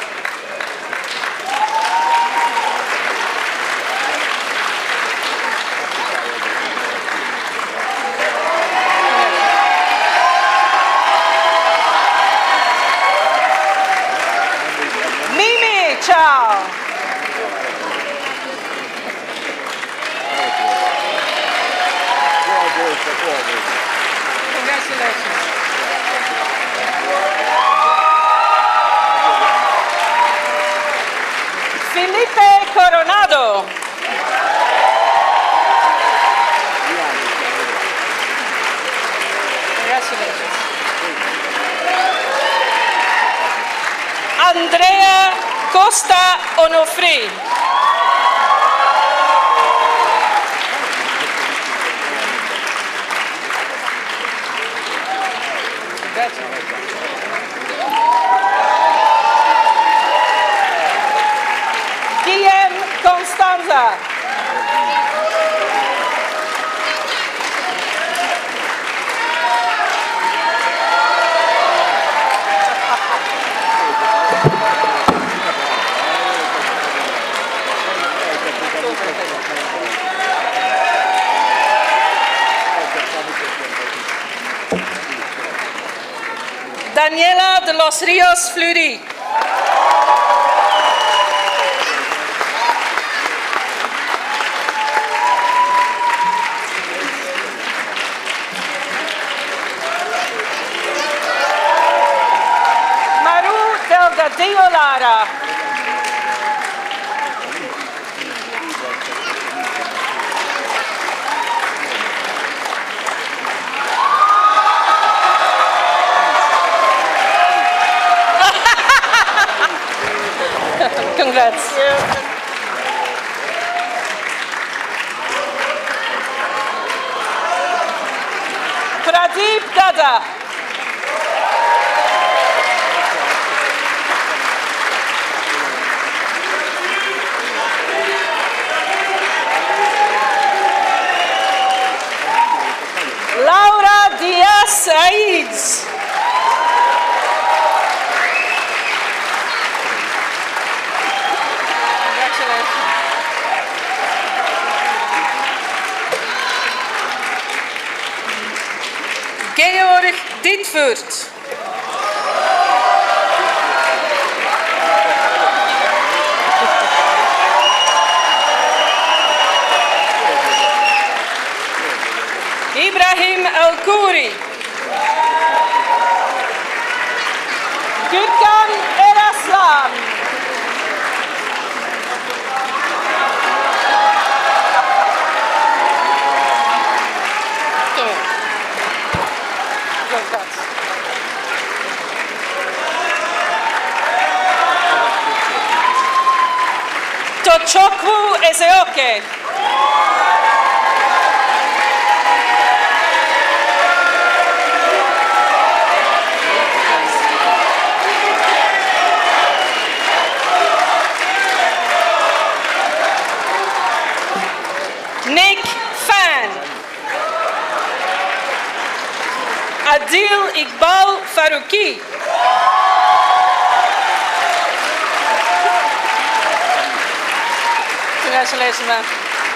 Mimi Chao. Congratulations. Felipe Coronado. Congratulations. Andrea Costa Onofri. Guillem Constanza. Daniela de los Rios Fleury. Maru Delgadillo Lara. Congrats. Pradeep Dada. Laura Diaz Saids. Georg Dietvoort. Ibrahim El-Kouri. Gürkan Eraslan. Tochukwu Ezeoke. Nick Fan. Adil Iqbal Farouki. Congratulations, man.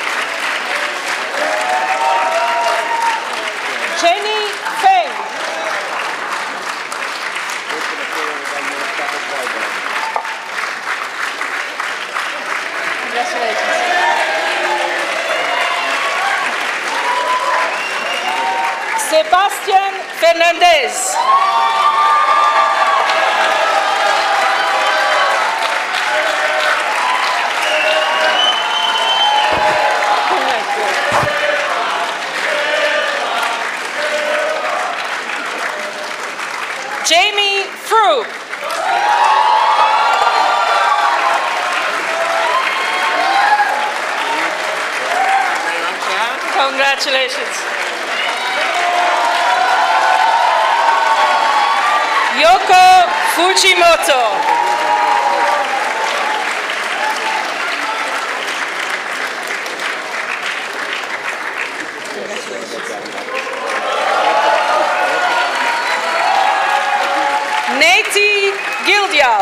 Jenny Feng. Congratulations. Sebastian Fernandez. Jamie Froop. Congratulations. Yoko Fujimoto. Nati Gildial.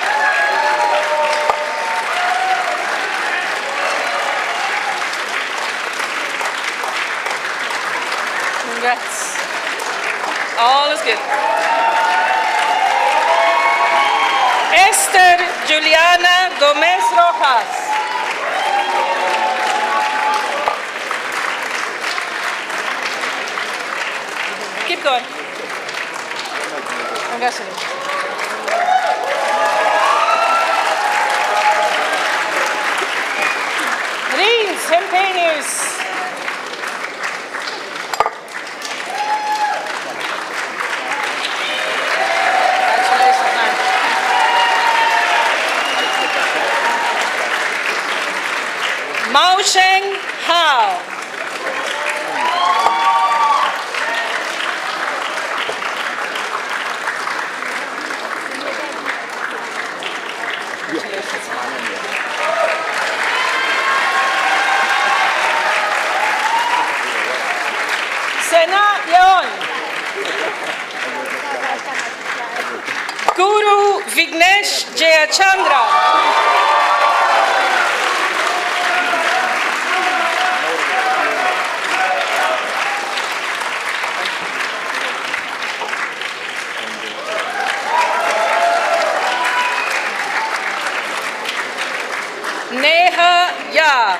Congrats. All is good. Esther Juliana Gomez Rojas. Keep going. Congratulations. Rins Hempenius. Congratulations, man. Mao Sheng Hao. Sena Leon. Guru Vignesh Jayachandra. Neha Ya.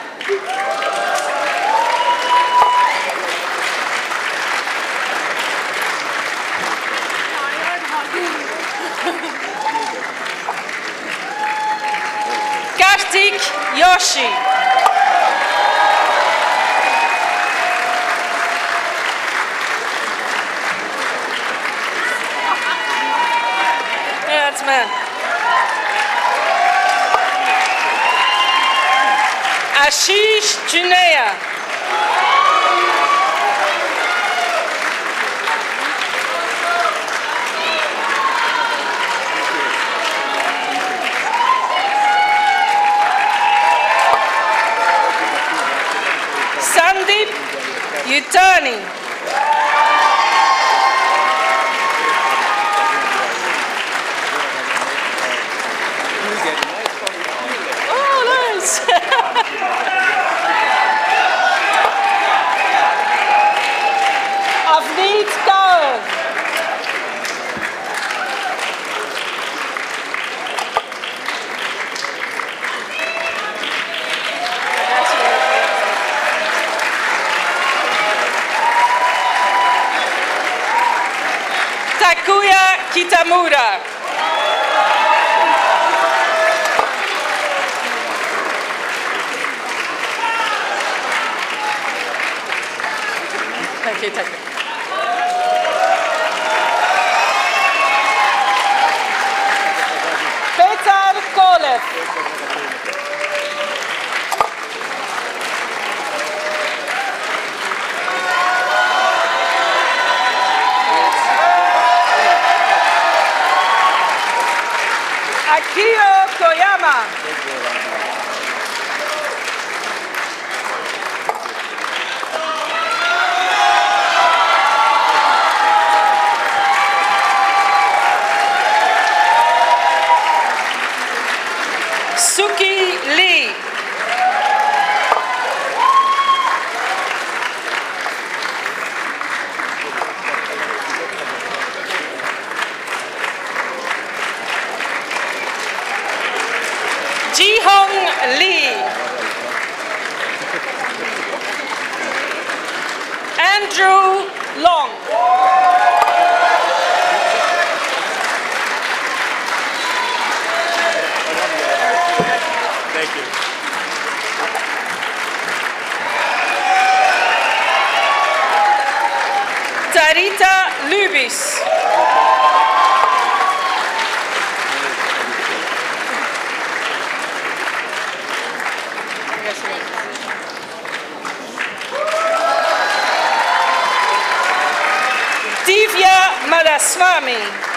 Kartik Yoshi. Yeah, that's man. Ashish Juneya. Sandeep Yutani. Oh, nice. Avneet Kaur. Takuya Kitamura. Thank you, thank you. Petar Kolev. Akio Koyama. long. Thank you. Tarita Lubis. Divya Madaswamy.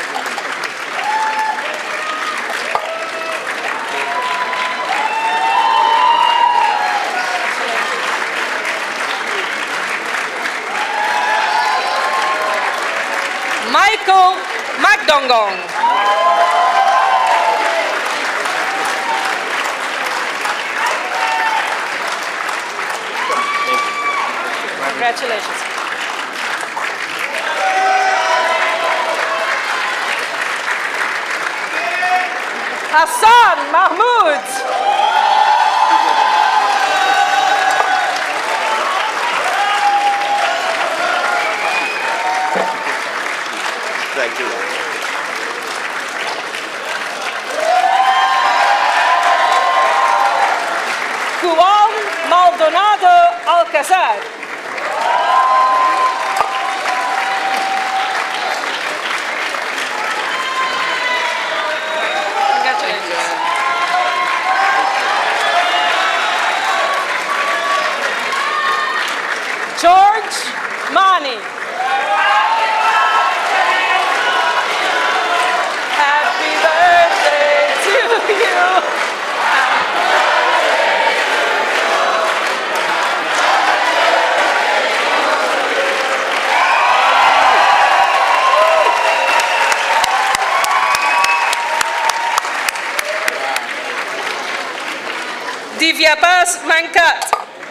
Michael McDongong. Congratulations. Hassan Mahmoud. Thank you. Juan Maldonado Alcazar. Congratulations. George Mani. Happy birthday to you. Divyabas Mankat.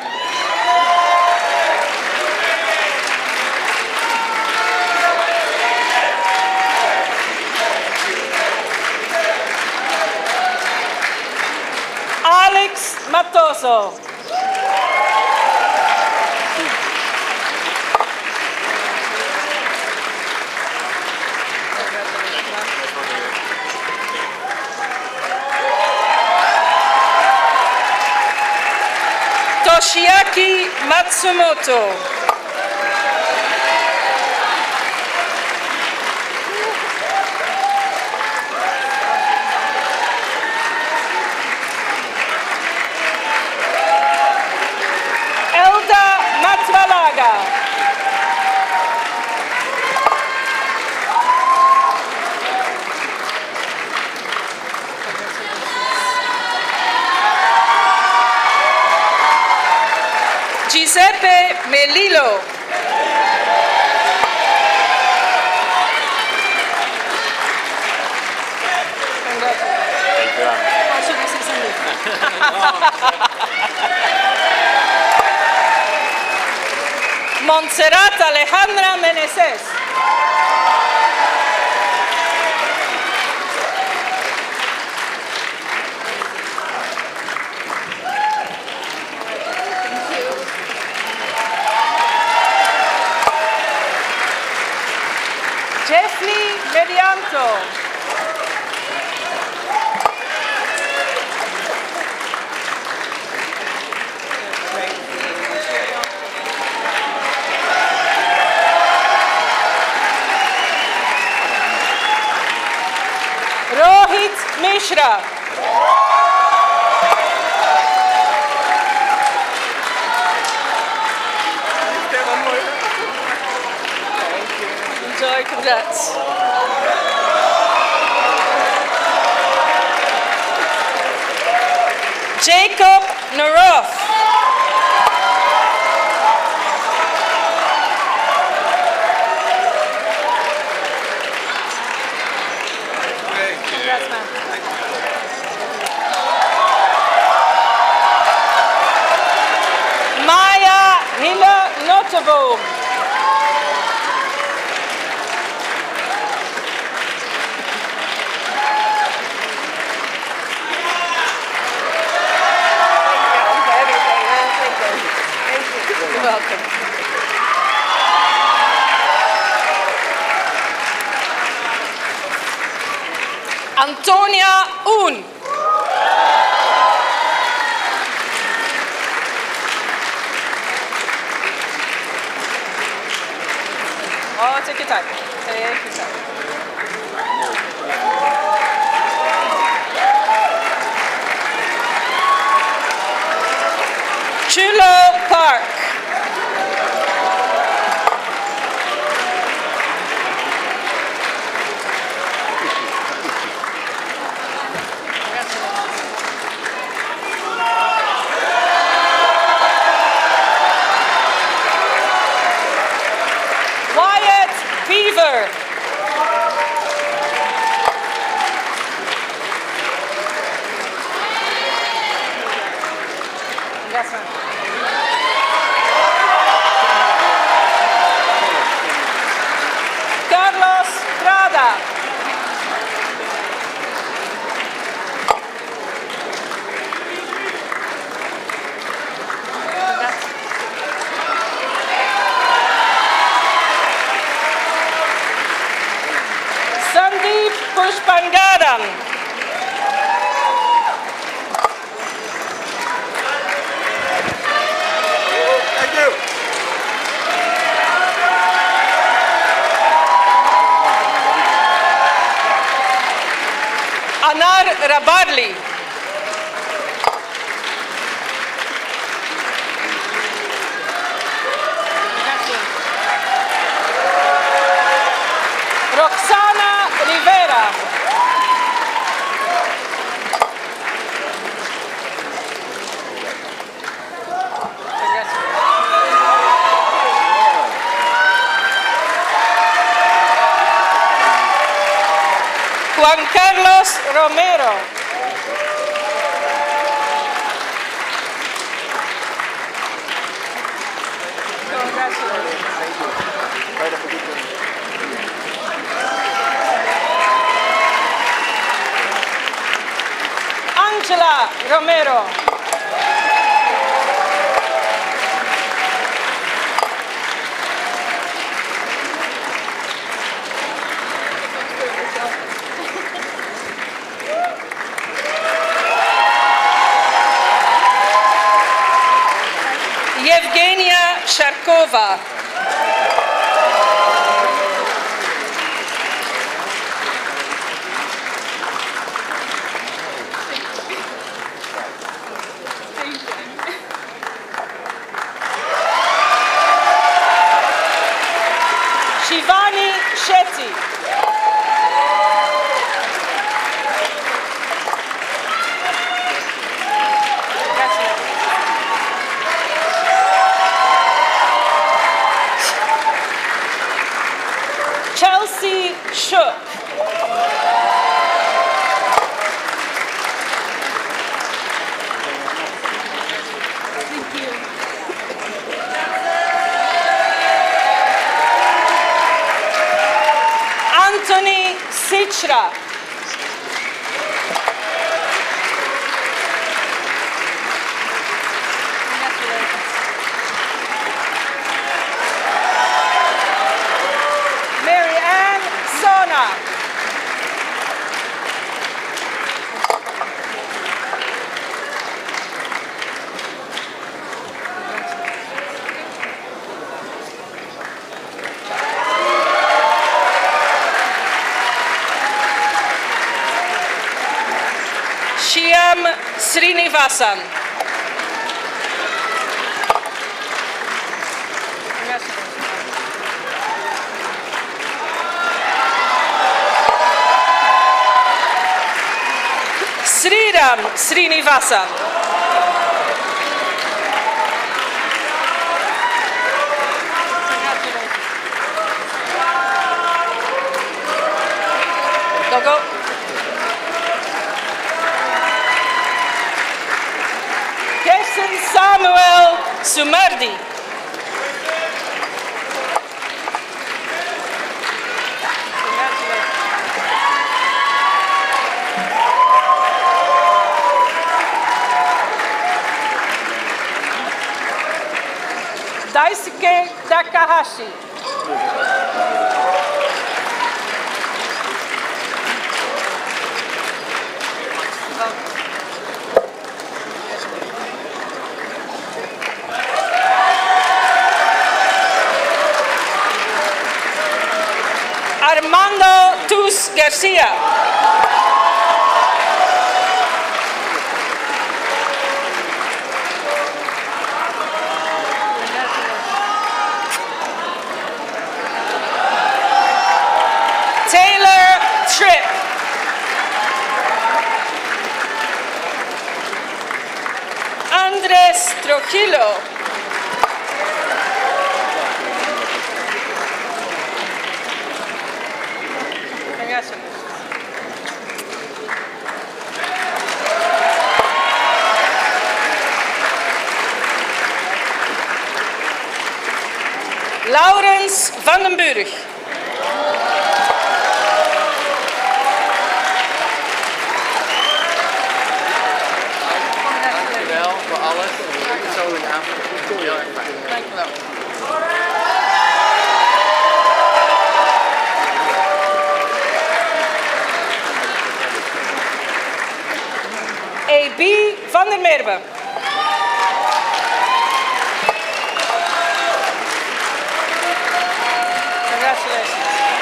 Alex Matoso. Toshiaki Matsumoto. Elda Matwalaga. Giuseppe Melillo. Thank you. Montserrat Alejandra Meneses. Jeffrey Medianto. Rohit Mishra. Enjoy, congrats. Jacob Naroff. Congrats, man. Maya Hila Noteboom. You're welcome. Antonia Oen. Oh, take your time. Take your time. Chulo Park. Beaver. Yes, ma'am. Carlos Prada. Pushpangaram. Thank you. Anar Rabarli. Roxana Rivera. Juan Carlos Romero. Angela Romero. Yevgenia Sharkova. Shivani Shetty. Chelsea Shook. Thank you. Anthony Sichra. Mary Ann Sona. Shyam Srinivasan. Sriram Srinivasan. Go, go. Keshen Samuel Sumardi. Daisuke Takahashi. Garcia. Taylor Tripp. Andres Trujillo. Laurens van den Burg. Dankjewel voor alles. Persoonlijke aanvulling. Heel erg fijn. Dankjewel. A.B. van der Merwe. Congratulations.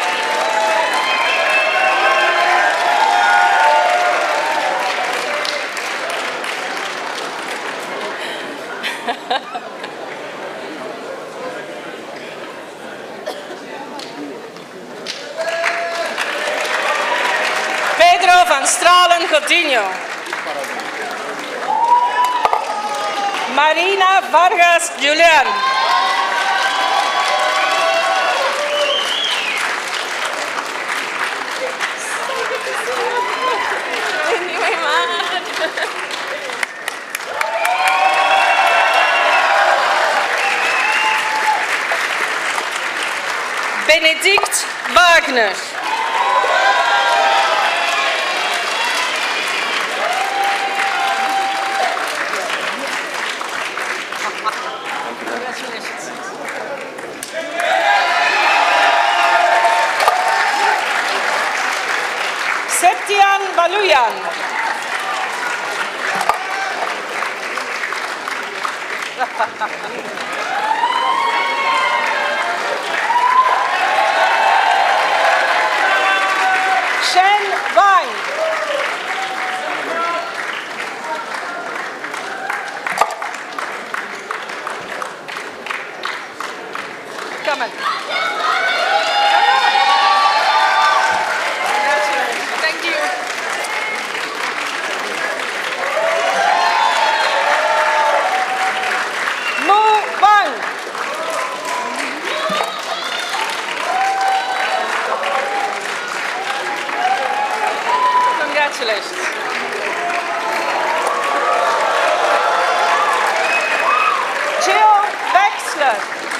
Pedro van Stralen Godinho. Marina Vargas Julian. Benedict Wagner. Septian Baluyan. Shen Wang. Come on. Thank you. Mu Wang. Congratulations. Jill Wexler.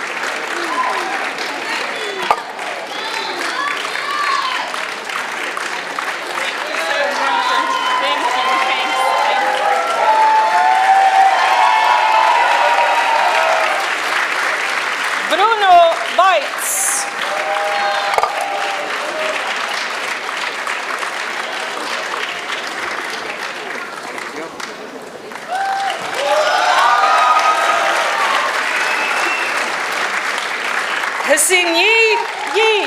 Bruno Weitz. Hsing-Yi Yi.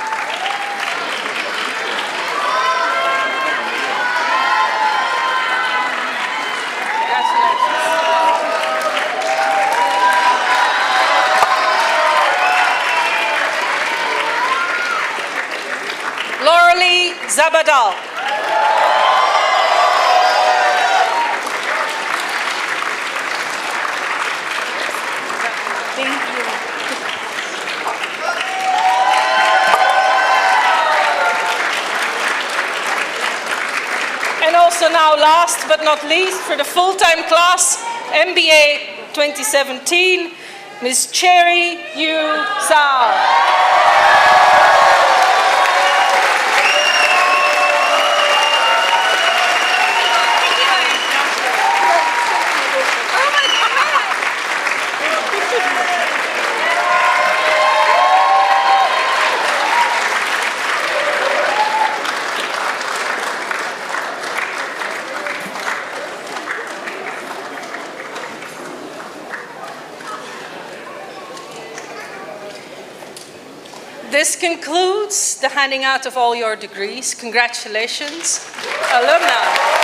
Laurelie Zabadal. Thank you. And also now, last but not least, for the full-time class, MBA 2017, Ms. Cherry Yu Zhao. this concludes the handing out of all your degrees. Congratulations, alumni.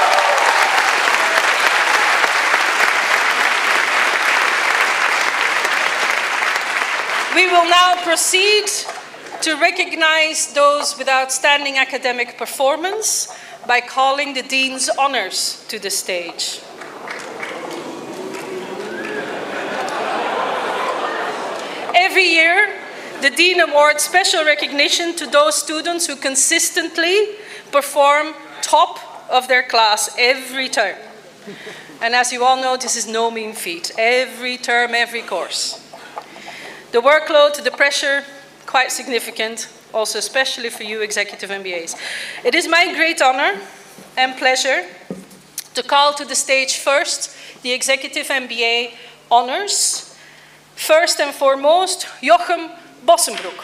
We will now proceed to recognize those with outstanding academic performance by calling the Dean's Honors to the stage. Every year, the Dean awards special recognition to those students who consistently perform top of their class every term. And as you all know, this is no mean feat. Every term, every course. The workload, the pressure, quite significant, also especially for you executive MBAs. It is my great honor and pleasure to call to the stage first the executive MBA honors. First and foremost, Jochem Bossenbroek.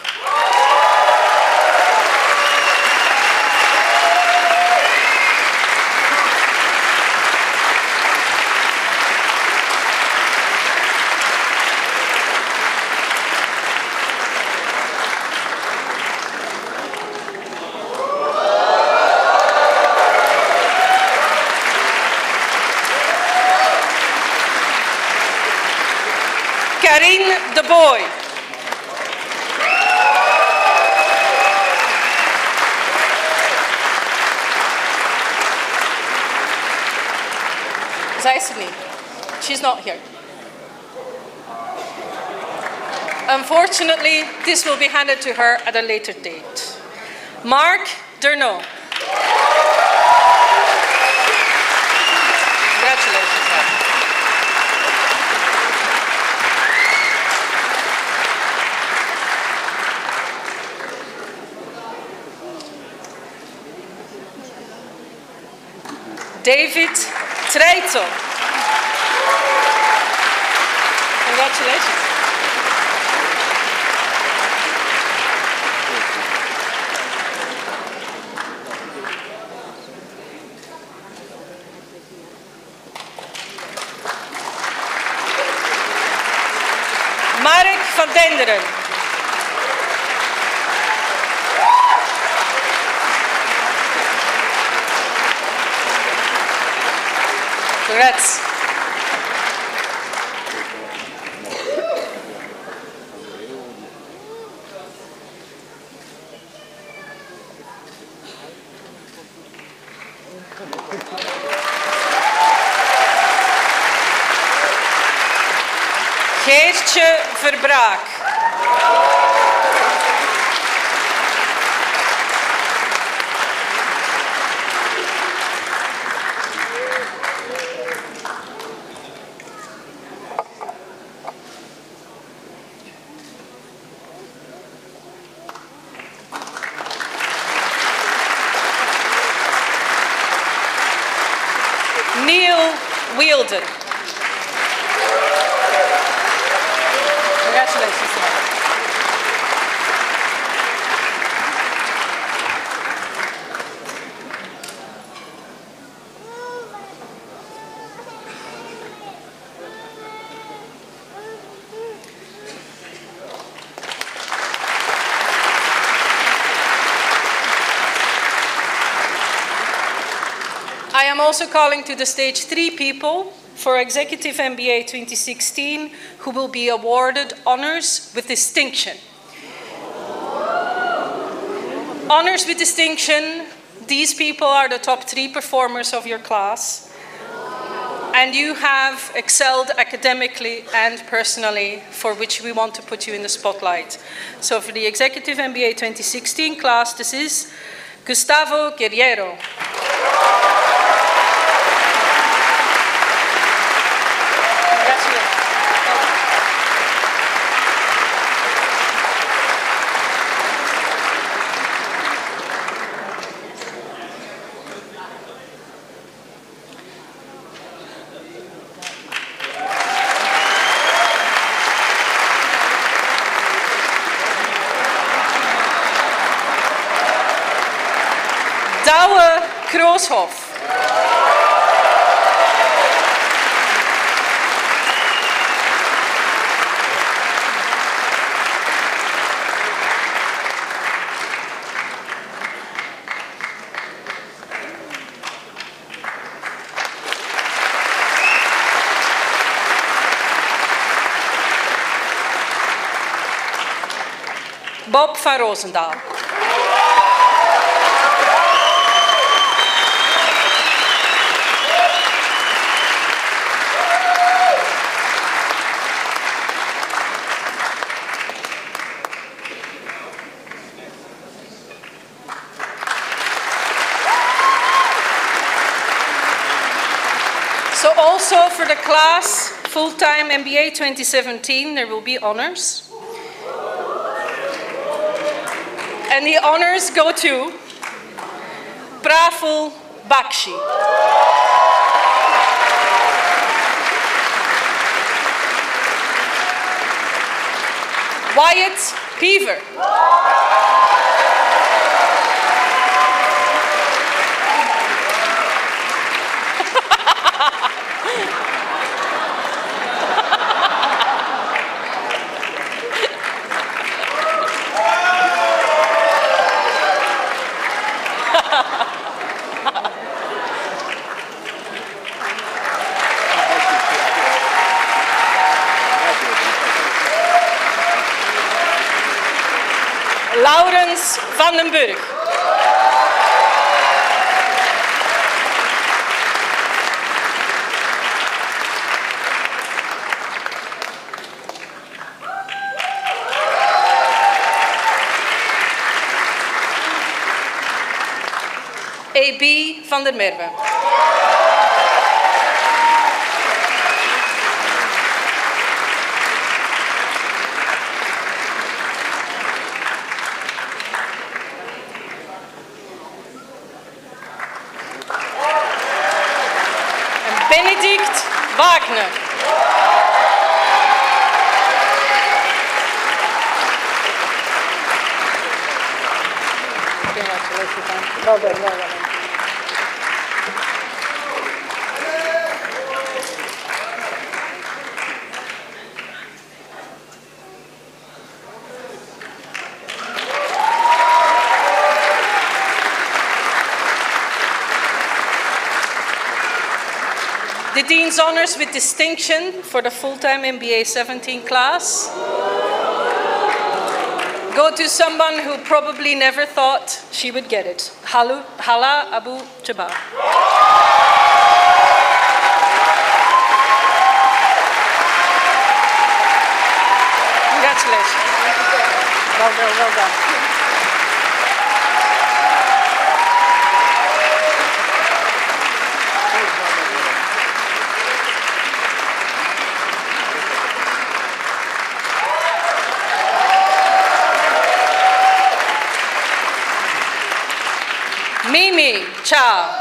Karine de Boy. Zij is er niet. She's not here. Unfortunately, this will be handed to her at a later date. Mark Durno. Congratulations. David Treito. Congratulations. Mark van Denderen. Congrats. Geertje Verbraak. Neil Wielden. Congratulations. I am also calling to the stage 3 people for Executive MBA 2016 who will be awarded honors with distinction. Honors with distinction, these people are the top 3 performers of your class, and you have excelled academically and personally, for which we want to put you in the spotlight. So for the Executive MBA 2016 class, this is Gustavo Guerriero. Douwe Krooshoff. Bob van Roosendaal. So also for the class full-time MBA 2017, there will be honors. And the honors go to Praful Bakshi. Wyatt Peaver. Laurens van den Burg. A.B. van der Merwe. Benedict Wagner. Well done, well done. The Dean's Honors with Distinction for the full-time MBA 17 class go to someone who probably never thought she would get it. Hala Abu Jabbar. Congratulations. Well done, well done. Mimi Cha.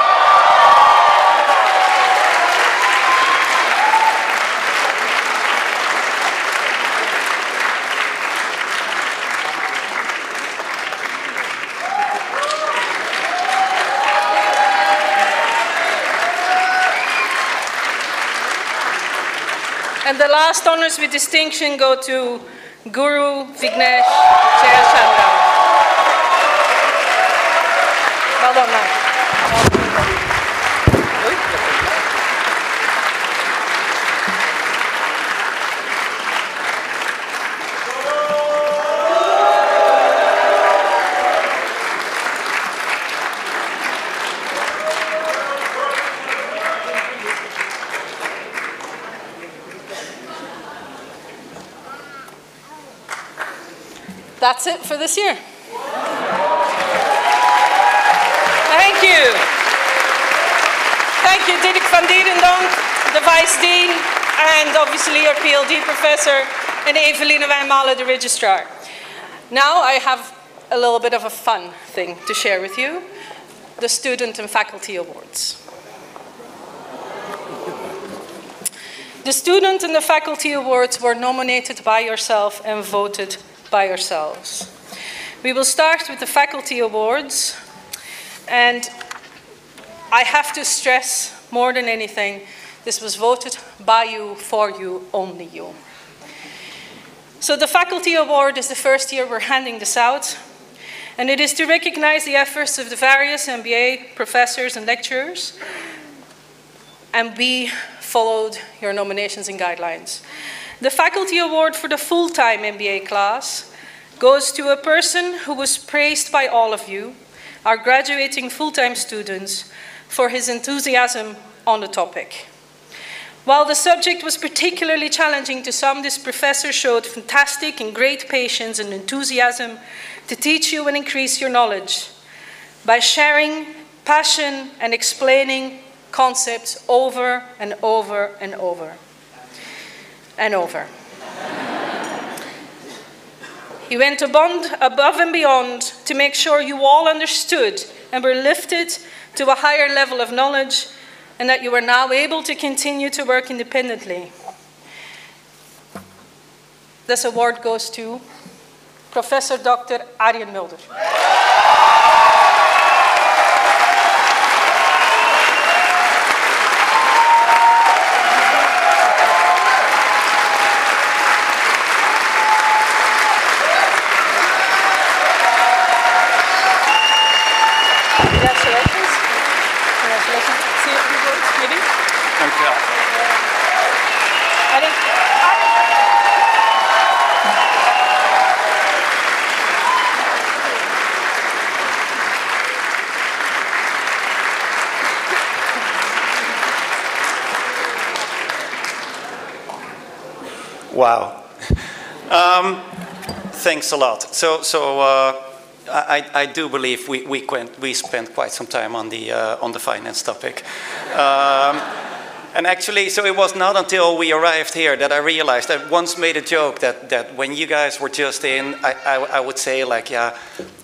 And the last honors with distinction go to Guru Vignesh Jayachandra. Well done, man. That's it for this year. Thank you. Thank you, Dirk van Dierendonk, the Vice Dean, and obviously our PhD professor, and Eveline Wijmalen, the registrar. Now I have a little bit of a fun thing to share with you, the Student and Faculty Awards. The Student and the Faculty Awards were nominated by yourself and voted by yourselves. We will start with the Faculty Awards, and I have to stress more than anything, this was voted by you, for you, only you. So the Faculty Award is the first year we're handing this out, and it is to recognize the efforts of the various MBA professors and lecturers, and we followed your nominations and guidelines. The Faculty Award for the full-time MBA class goes to a person who was praised by all of you, our graduating full-time students, for his enthusiasm on the topic. While the subject was particularly challenging to some, this professor showed fantastic and great patience and enthusiasm to teach you and increase your knowledge by sharing passion and explaining concepts over and over and over and over. He went above and beyond to make sure you all understood and were lifted to a higher level of knowledge, and that you are now able to continue to work independently. This award goes to Professor Dr. Arjen Mulder. Wow. Thanks a lot. I do believe we spent quite some time on the finance topic. And actually, so it was not until we arrived here that I realized, I once made a joke that when you guys were just in, I would say like, yeah,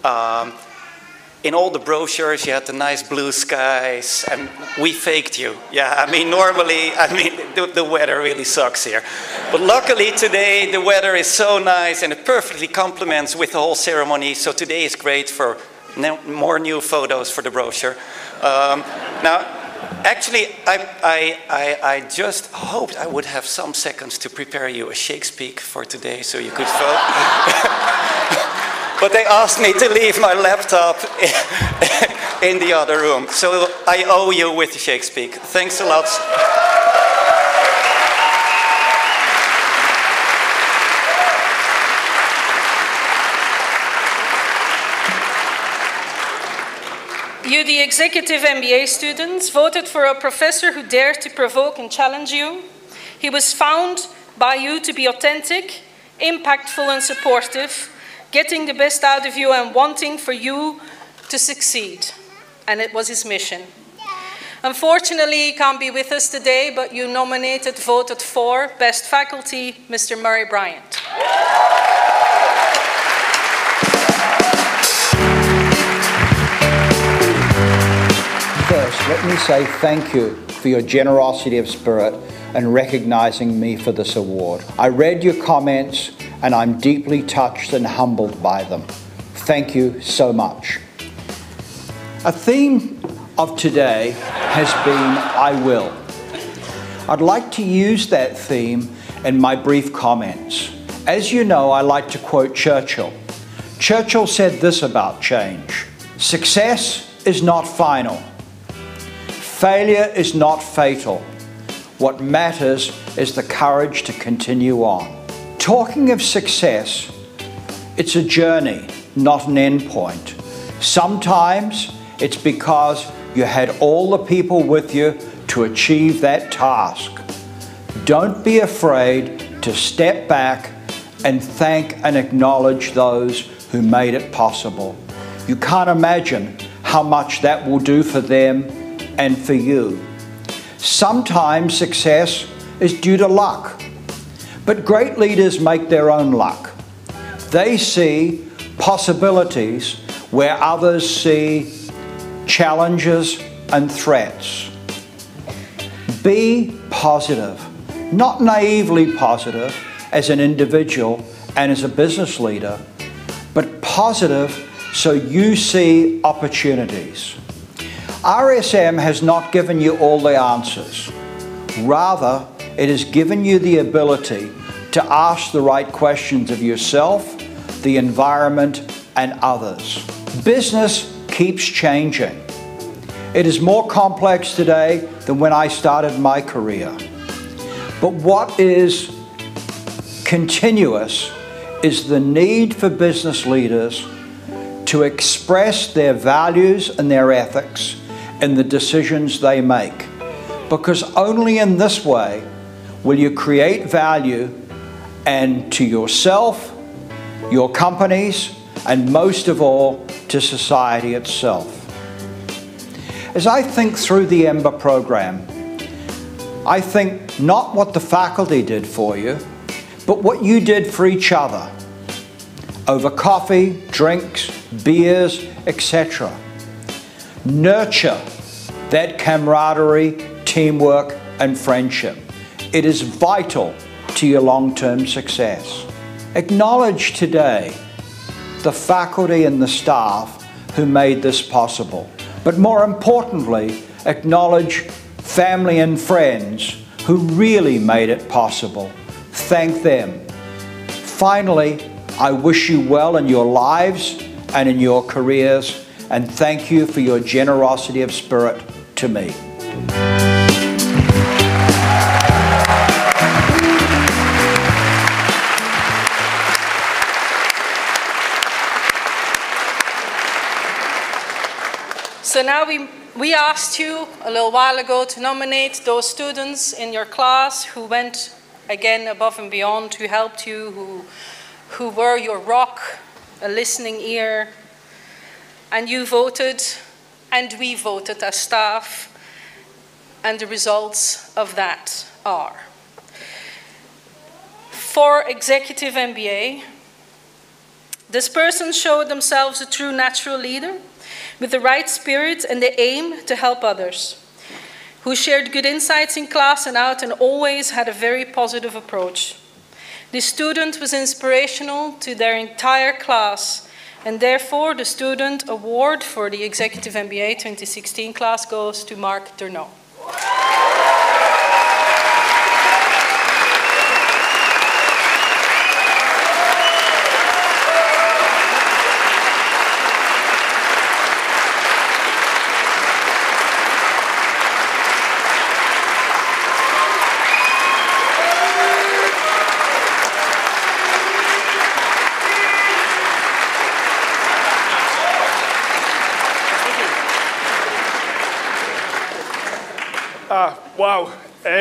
in all the brochures you had the nice blue skies and we faked you. Yeah, I mean, normally, the weather really sucks here. But luckily today the weather is so nice and it perfectly complements with the whole ceremony. So today is great for more new photos for the brochure. Now, actually, I just hoped I would have some seconds to prepare you a Shakespeare for today so you could vote. But they asked me to leave my laptop in the other room. So I owe you with the Shakespeare. Thanks a lot. You, the Executive MBA students, voted for a professor who dared to provoke and challenge you. He was found by you to be authentic, impactful and supportive, getting the best out of you and wanting for you to succeed. And it was his mission. Unfortunately, he can't be with us today, but you voted for Best Faculty, Mr. Murray Bryant. First, let me say thank you for your generosity of spirit and recognizing me for this award. I read your comments and I'm deeply touched and humbled by them. Thank you so much. A theme of today has been I will. I'd like to use that theme in my brief comments. As you know, I like to quote Churchill. Churchill said this about change: success is not final. Failure is not fatal. What matters is the courage to continue on. Talking of success, it's a journey, not an end point. Sometimes it's because you had all the people with you to achieve that task. Don't be afraid to step back and thank and acknowledge those who made it possible. You can't imagine how much that will do for them and for you. Sometimes success is due to luck, but great leaders make their own luck. They see possibilities where others see challenges and threats. Be positive, not naively positive as an individual and as a business leader, but positive so you see opportunities. RSM has not given you all the answers. Rather, it has given you the ability to ask the right questions of yourself, the environment, and others. Business keeps changing. It is more complex today than when I started my career. But what is continuous is the need for business leaders to express their values and their ethics in the decisions they make. Because only in this way will you create value and to yourself, your companies, and most of all, to society itself. As I think through the EMBA program, I think not what the faculty did for you, but what you did for each other over coffee, drinks, beers, etc. Nurture that camaraderie, teamwork, and friendship. It is vital to your long-term success. Acknowledge today the faculty and the staff who made this possible. But more importantly, acknowledge family and friends who really made it possible. Thank them. Finally, I wish you well in your lives and in your careers, and thank you for your generosity of spirit to me. So now we asked you a little while ago to nominate those students in your class who went again above and beyond, who helped you, who were your rock, a listening ear. And you voted, and we voted as staff, and the results of that are: for Executive MBA, this person showed themselves a true natural leader with the right spirit and the aim to help others, who shared good insights in class and out and always had a very positive approach. The student was inspirational to their entire class, and therefore the student award for the Executive MBA 2016 class goes to Mark Durno. Wow.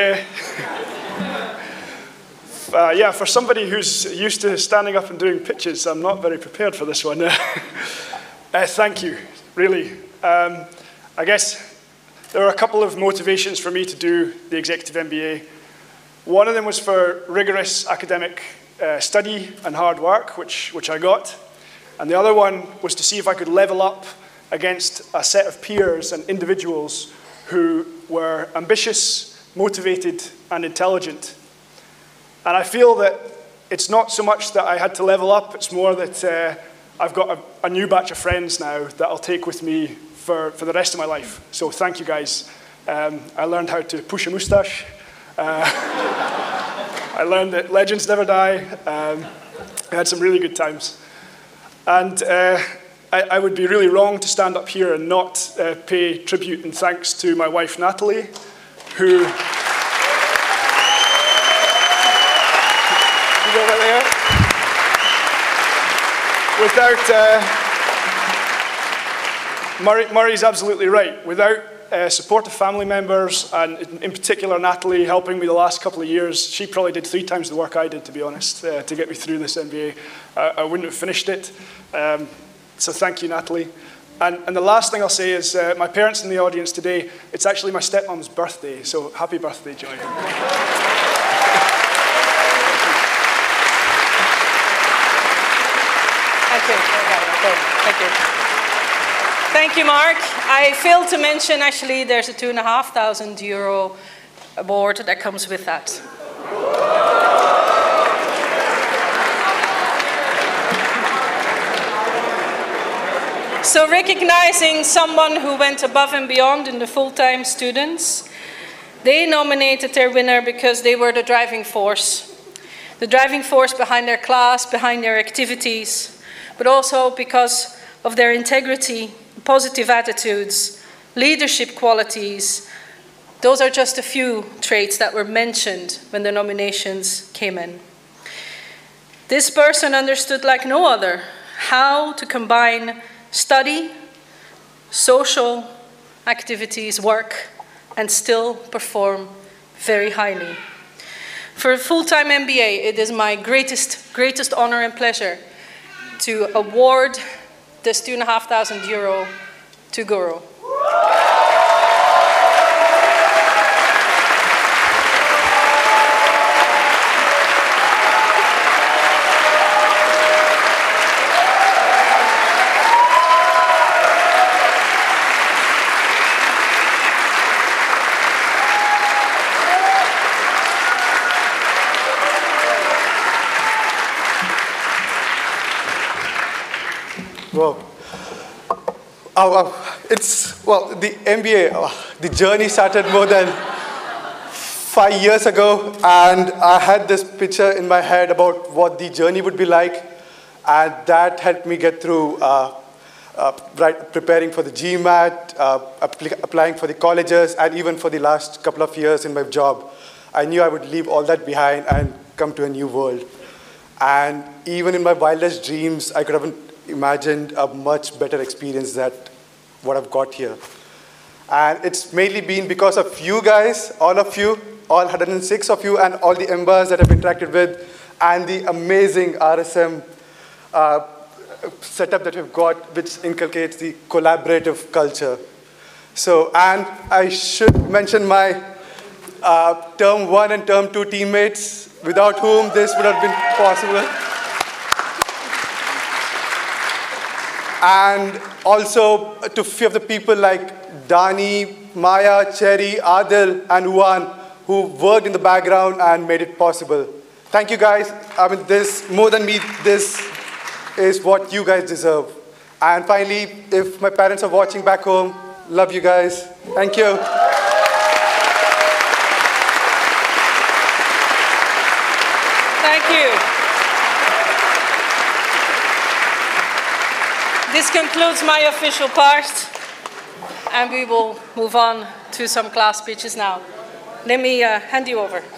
Yeah, for somebody who's used to standing up and doing pitches, I'm not very prepared for this one. Thank you, really. I guess there are a couple of motivations for me to do the Executive MBA. One of them was for rigorous academic study and hard work, which I got. And the other one was to see if I could level up against a set of peers and individuals who were ambitious, motivated, and intelligent. And I feel that it's not so much that I had to level up, it's more that I've got a new batch of friends now that I'll take with me for the rest of my life. So thank you guys. I learned how to push a moustache. I learned that legends never die. I had some really good times. And I would be really wrong to stand up here and not pay tribute and thanks to my wife, Natalie, who... over there. Murray's absolutely right. Without supportive family members, and in particular Natalie helping me the last couple of years, she probably did 3 times the work I did, to be honest, to get me through this MBA. I wouldn't have finished it. So thank you, Natalie. And the last thing I'll say is my parents in the audience today, it's actually my stepmom's birthday, so happy birthday, Joy. Thank you. Thank you, Mark. I failed to mention, actually, there's a €2,500 award that comes with that. So recognizing someone who went above and beyond in the full-time students, they nominated their winner because they were the driving force. The driving force behind their class, behind their activities, but also because of their integrity, positive attitudes, leadership qualities. Those are just a few traits that were mentioned when the nominations came in. This person understood like no other how to combine study, social activities, work, and still perform very highly. For a full-time MBA, it is my greatest honor and pleasure to award this €2,500 to Guru. Wow. The MBA, the journey started more than 5 years ago, and I had this picture in my head about what the journey would be like, and that helped me get through preparing for the GMAT, applying for the colleges, and even for the last couple of years in my job. I knew I would leave all that behind and come to a new world. And even in my wildest dreams, I could have imagined a much better experience than what I've got here. And it's mainly been because of you guys, all of you, all 106 of you, and all the members that I've interacted with, and the amazing RSM setup that we've got, which inculcates the collaborative culture. So, and I should mention my term 1 and term 2 teammates, without whom this would have been possible. And also to a few of the people like Dani, Maya, Cherry, Adil, and Uwan, who worked in the background and made it possible. Thank you guys. I mean, this, more than me, this is what you guys deserve. And finally, if my parents are watching back home, love you guys. Thank you. Thank you. This concludes my official part, and we will move on to some class speeches now. Let me hand you over.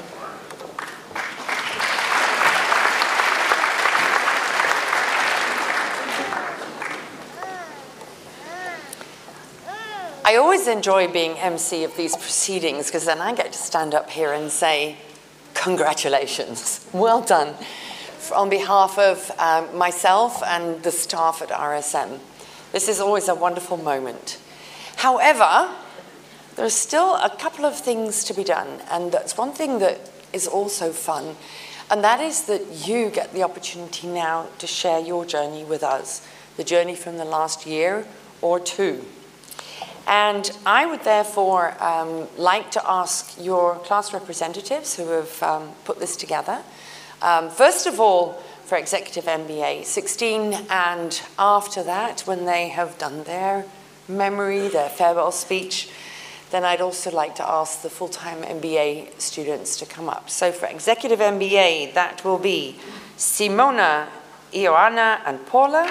I always enjoy being MC of these proceedings because then I get to stand up here and say, congratulations, well done, on behalf of myself and the staff at RSM. This is always a wonderful moment. However, there's still a couple of things to be done, and that's one thing that is also fun, and that is that you get the opportunity now to share your journey with us, the journey from the last year or two. And I would therefore like to ask your class representatives who have put this together, first of all, for Executive MBA, 16 and after that, when they have done their memory, their farewell speech, then I'd also like to ask the full-time MBA students to come up. So for Executive MBA, that will be Simona, Ioana, and Paula.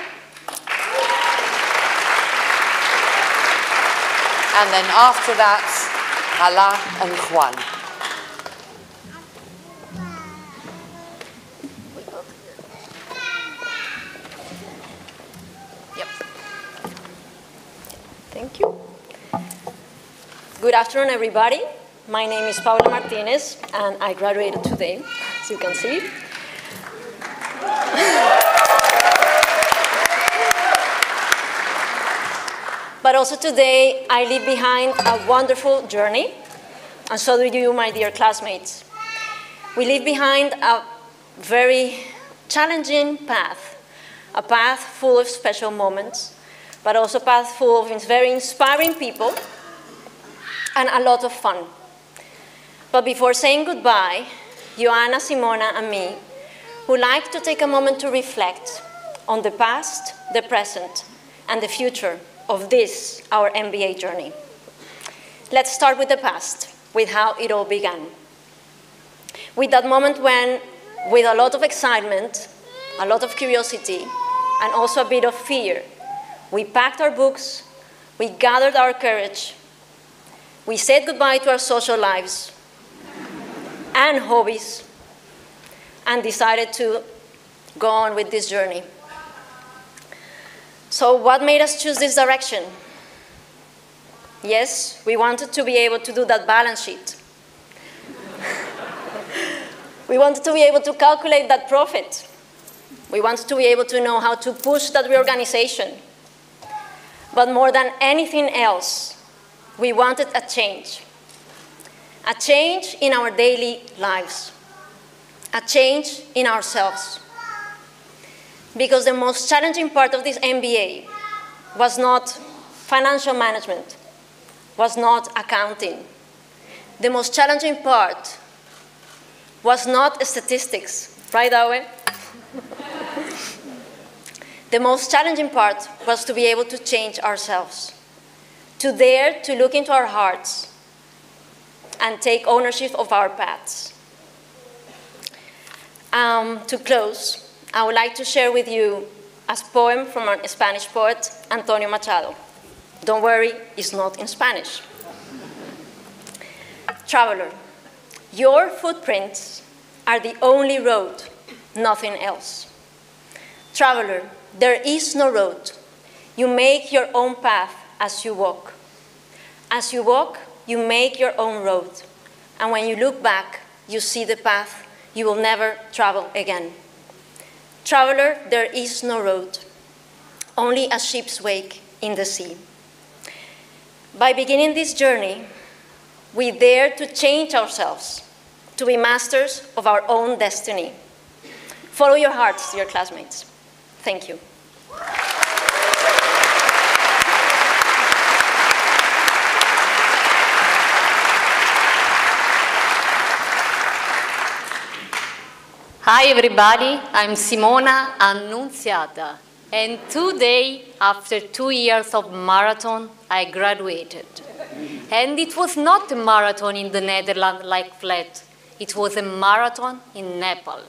And then after that, Hala and Juan. Yep. Thank you. Good afternoon, everybody. My name is Paula Martinez, and I graduated today, as you can see. But also today, I leave behind a wonderful journey, and so do you, my dear classmates. We leave behind a very challenging path, a path full of special moments, but also a path full of very inspiring people, and a lot of fun. But before saying goodbye, Ioana, Simona, and me would like to take a moment to reflect on the past, the present, and the future of this, our MBA journey. Let's start with the past, with how it all began. With that moment when, with a lot of excitement, a lot of curiosity, and also a bit of fear, we packed our books, we gathered our courage, we said goodbye to our social lives and hobbies, and decided to go on with this journey. So what made us choose this direction? Yes, we wanted to be able to do that balance sheet. We wanted to be able to calculate that profit. We wanted to be able to know how to push that reorganization. But more than anything else, we wanted a change in our daily lives, a change in ourselves. Because the most challenging part of this MBA was not financial management, was not accounting. The most challenging part was not statistics, right, Awe? The most challenging part was to be able to change ourselves, to dare to look into our hearts and take ownership of our paths. To close, I would like to share with you a poem from a Spanish poet, Antonio Machado. Don't worry, it's not in Spanish. Traveler, your footprints are the only road, nothing else. Traveler, there is no road. You make your own path as you walk. As you walk, you make your own road. And when you look back, you see the path you will never travel again. Traveler, there is no road, only a ship's wake in the sea. By beginning this journey, we dare to change ourselves, to be masters of our own destiny. Follow your hearts, dear classmates. Thank you. Hi everybody, I'm Simona Annunziata, and today, after 2 years of marathon, I graduated. And it was not a marathon in the Netherlands like Flat, it was a marathon in Nepal.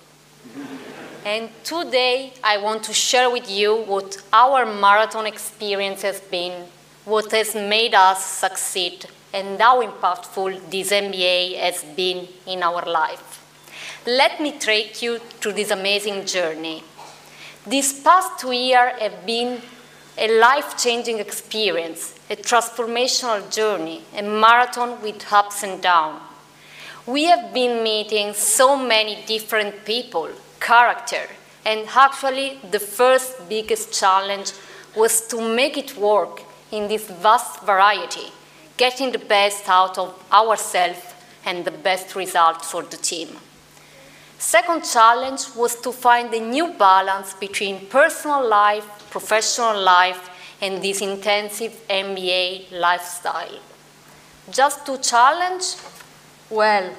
And today, I want to share with you what our marathon experience has been, what has made us succeed, and how impactful this MBA has been in our life. Let me take you through this amazing journey. These past 2 years have been a life-changing experience, a transformational journey, a marathon with ups and downs. We have been meeting so many different people, character, and actually the first biggest challenge was to make it work in this vast variety, getting the best out of ourselves and the best result for the team. Second challenge was to find a new balance between personal life, professional life, and this intensive MBA lifestyle. Just to challenge? Well,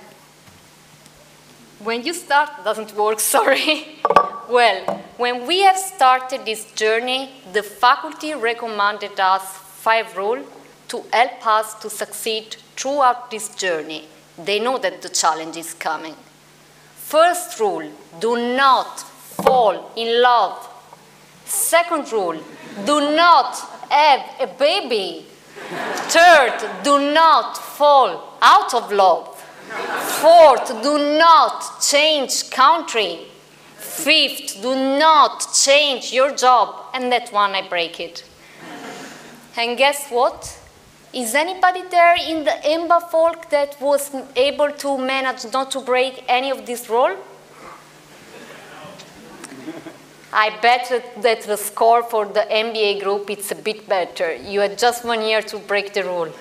when you start, doesn't work, sorry. Well, when we have started this journey, the faculty recommended us 5 rules to help us to succeed throughout this journey. They know that the challenge is coming. First rule, do not fall in love. Second rule, do not have a baby. Third, do not fall out of love. Fourth, do not change country. Fifth, do not change your job. And that one, I break it. And guess what? Is anybody there in the EMBA folk that was able to manage not to break any of this rule? I bet that the score for the MBA group is a bit better. You had just 1 year to break the rule.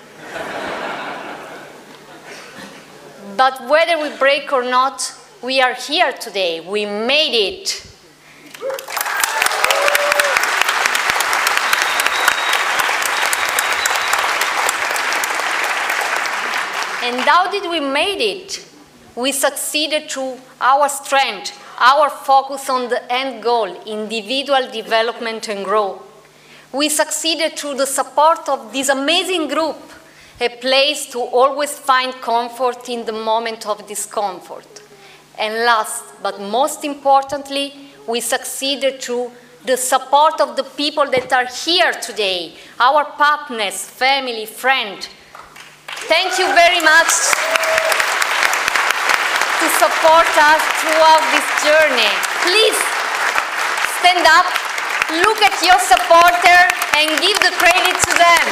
But whether we break or not, we are here today. We made it. And how did we make it? We succeeded through our strength, our focus on the end goal, individual development and growth. We succeeded through the support of this amazing group, a place to always find comfort in the moment of discomfort. And last, but most importantly, we succeeded through the support of the people that are here today, our partners, family, friends. Thank you very much to support us throughout this journey. Please stand up, look at your supporter, and give the credit to them.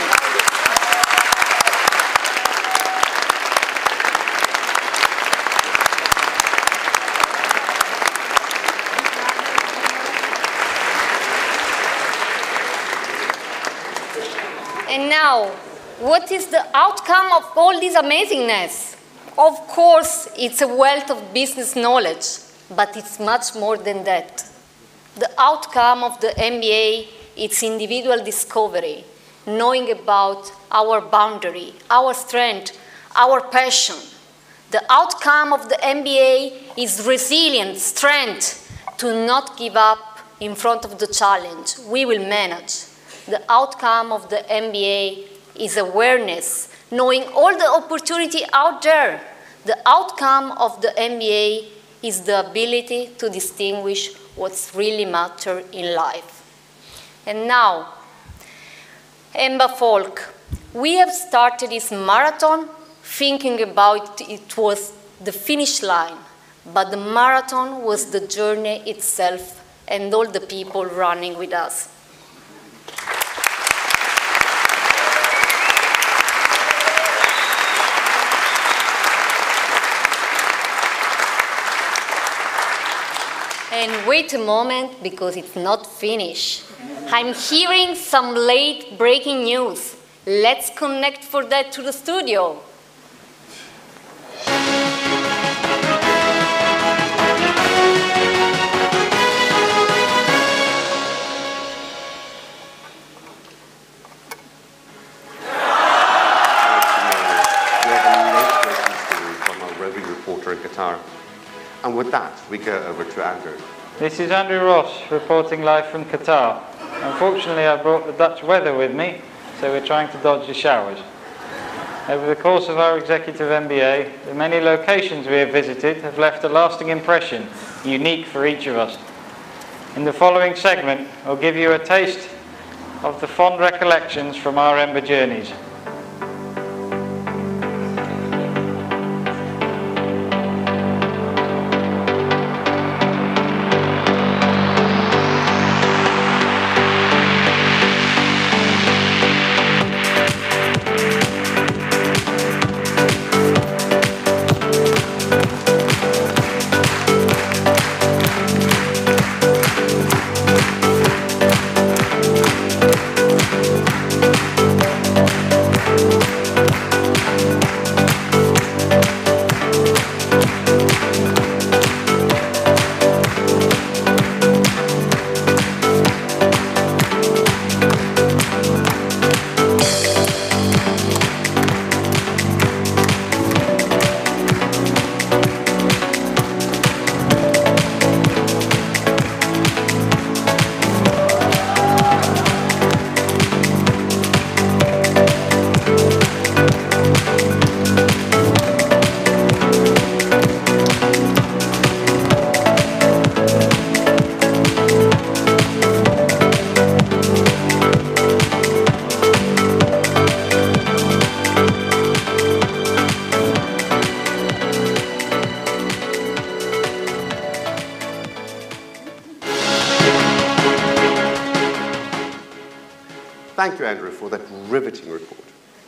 And now, what is the outcome of all this amazingness? Of course, it's a wealth of business knowledge, but it's much more than that. The outcome of the MBA is individual discovery, knowing about our boundary, our strength, our passion. The outcome of the MBA is resilience, strength, to not give up in front of the challenge. We will manage. The outcome of the MBA is awareness, knowing all the opportunity out there. The outcome of the MBA is the ability to distinguish what's really matters in life. And now, EMBA folk, we have started this marathon thinking about it was the finish line, but the marathon was the journey itself and all the people running with us. And wait a moment, because it's not finished. I'm hearing some late breaking news. Let's connect for that to the studio. In Qatar. And with that, we go over to Andrew. This is Andrew Ross, reporting live from Qatar. Unfortunately, I brought the Dutch weather with me, so we're trying to dodge the showers. Over the course of our Executive MBA, the many locations we have visited have left a lasting impression, unique for each of us. In the following segment, I'll give you a taste of the fond recollections from our EMBA journeys. Thank you, Andrew, for that riveting report.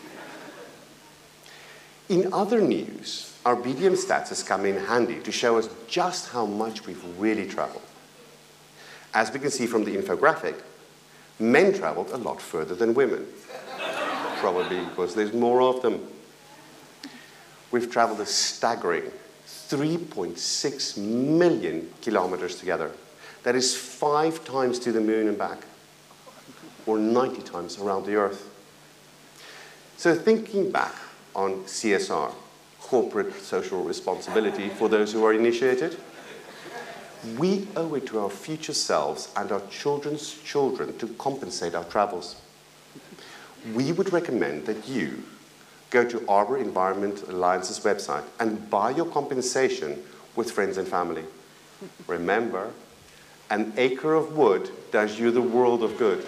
In other news, our BDM stats has come in handy to show us just how much we've really traveled. As we can see from the infographic, men traveled a lot further than women, probably because there's more of them. We've traveled a staggering 3.6 million kilometers together. That is 5 times to the moon and back, or 90 times around the Earth. So thinking back on CSR, corporate social responsibility for those who are initiated, we owe it to our future selves and our children's children to compensate our travels. We would recommend that you go to Arbor Environment Alliance's website and buy your compensation with friends and family. Remember, an acre of wood does you the world of good.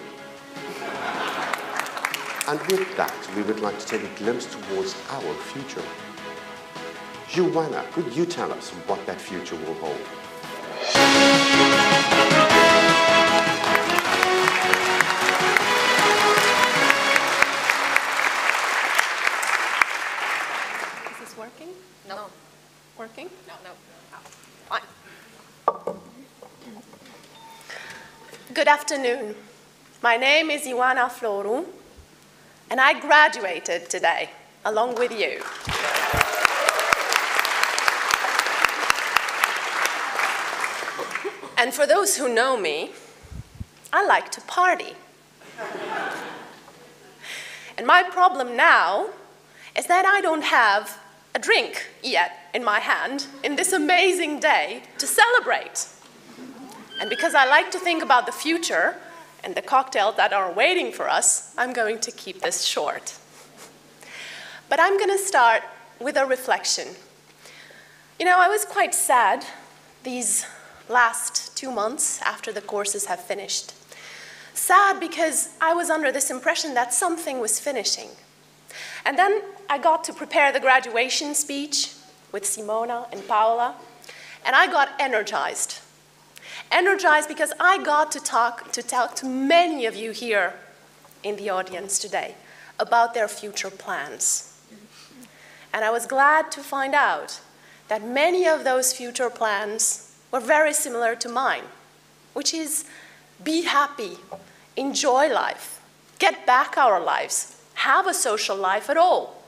And with that, we would like to take a glimpse towards our future. Joanna, could you tell us what that future will hold? Good afternoon. My name is Ioana Floru, and I graduated today, along with you. And for those who know me, I like to party. And my problem now is that I don't have a drink yet in my hand in this amazing day to celebrate. And because I like to think about the future and the cocktails that are waiting for us, I'm going to keep this short. But I'm going to start with a reflection. You know, I was quite sad these last 2 months after the courses have finished. Sad because I was under this impression that something was finishing. And then I got to prepare the graduation speech with Simona and Paola, and I got energized. Energized because I got to talk to many of you here in the audience today about their future plans. And I was glad to find out that many of those future plans were very similar to mine, which is be happy, enjoy life, get back our lives, have a social life at all.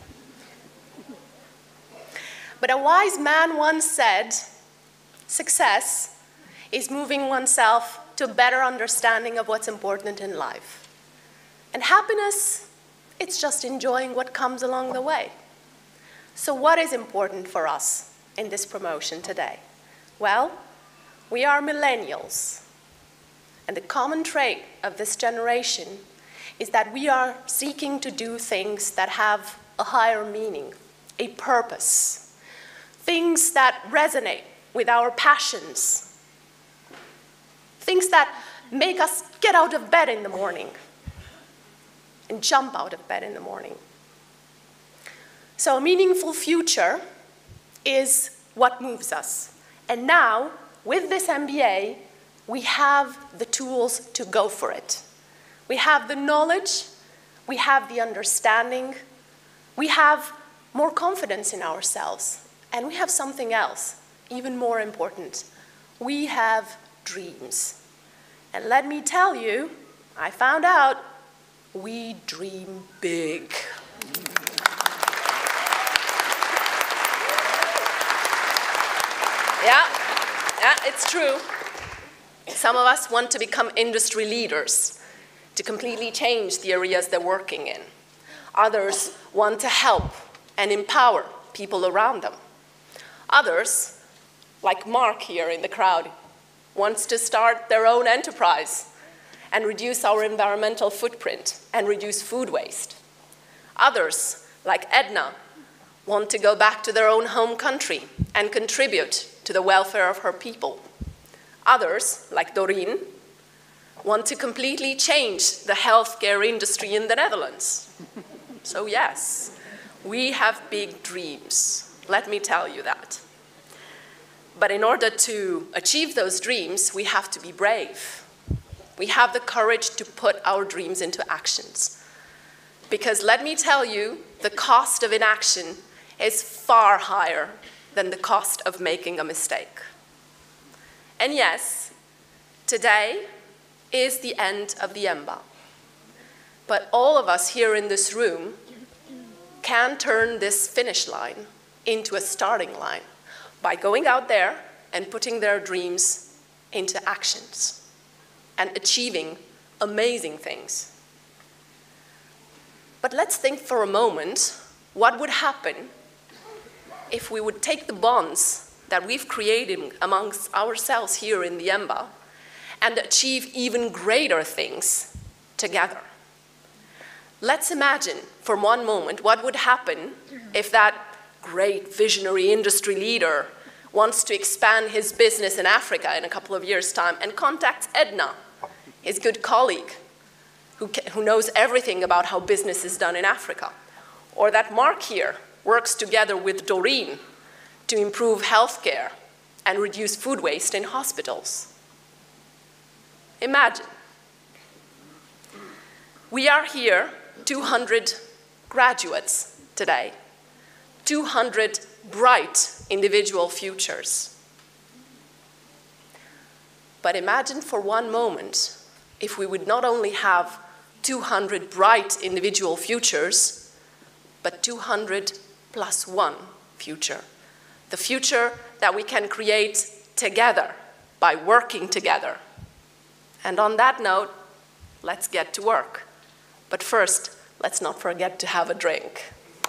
But a wise man once said, success is moving oneself to a better understanding of what's important in life. And happiness, it's just enjoying what comes along the way. So what is important for us in this promotion today? Well, we are millennials. And the common trait of this generation is that we are seeking to do things that have a higher meaning, a purpose, things that resonate with our passions, things that make us get out of bed in the morning and jump out of bed in the morning. So a meaningful future is what moves us. And now, with this MBA, we have the tools to go for it. We have the knowledge, we have the understanding, we have more confidence in ourselves, and we have something else, even more important. We have dreams. And let me tell you, I found out we dream big. Yeah, it's true. Some of us want to become industry leaders, to completely change the areas they're working in. Others want to help and empower people around them. Others, like Mark here in the crowd, wants to start their own enterprise and reduce our environmental footprint and reduce food waste. Others, like Edna, want to go back to their own home country and contribute to the welfare of her people. Others, like Doreen, want to completely change the healthcare industry in the Netherlands. So yes, we have big dreams, let me tell you that. But in order to achieve those dreams, we have to be brave. We have the courage to put our dreams into actions. Because let me tell you, the cost of inaction is far higher than the cost of making a mistake. And yes, today is the end of the EMBA. But all of us here in this room can turn this finish line into a starting line by going out there and putting their dreams into actions and achieving amazing things. But let's think for a moment what would happen if we would take the bonds that we've created amongst ourselves here in the EMBA and achieve even greater things together. Let's imagine for one moment what would happen if that great visionary industry leader wants to expand his business in Africa in a couple of years' time and contacts Edna, his good colleague, who knows everything about how business is done in Africa. Or that Mark here works together with Doreen to improve healthcare and reduce food waste in hospitals. Imagine. We are here, 200 graduates today, 200 bright individual futures. But imagine for one moment if we would not only have 200 bright individual futures, but 200 plus 1 future. The future that we can create together by working together. And on that note, let's get to work. But first, let's not forget to have a drink.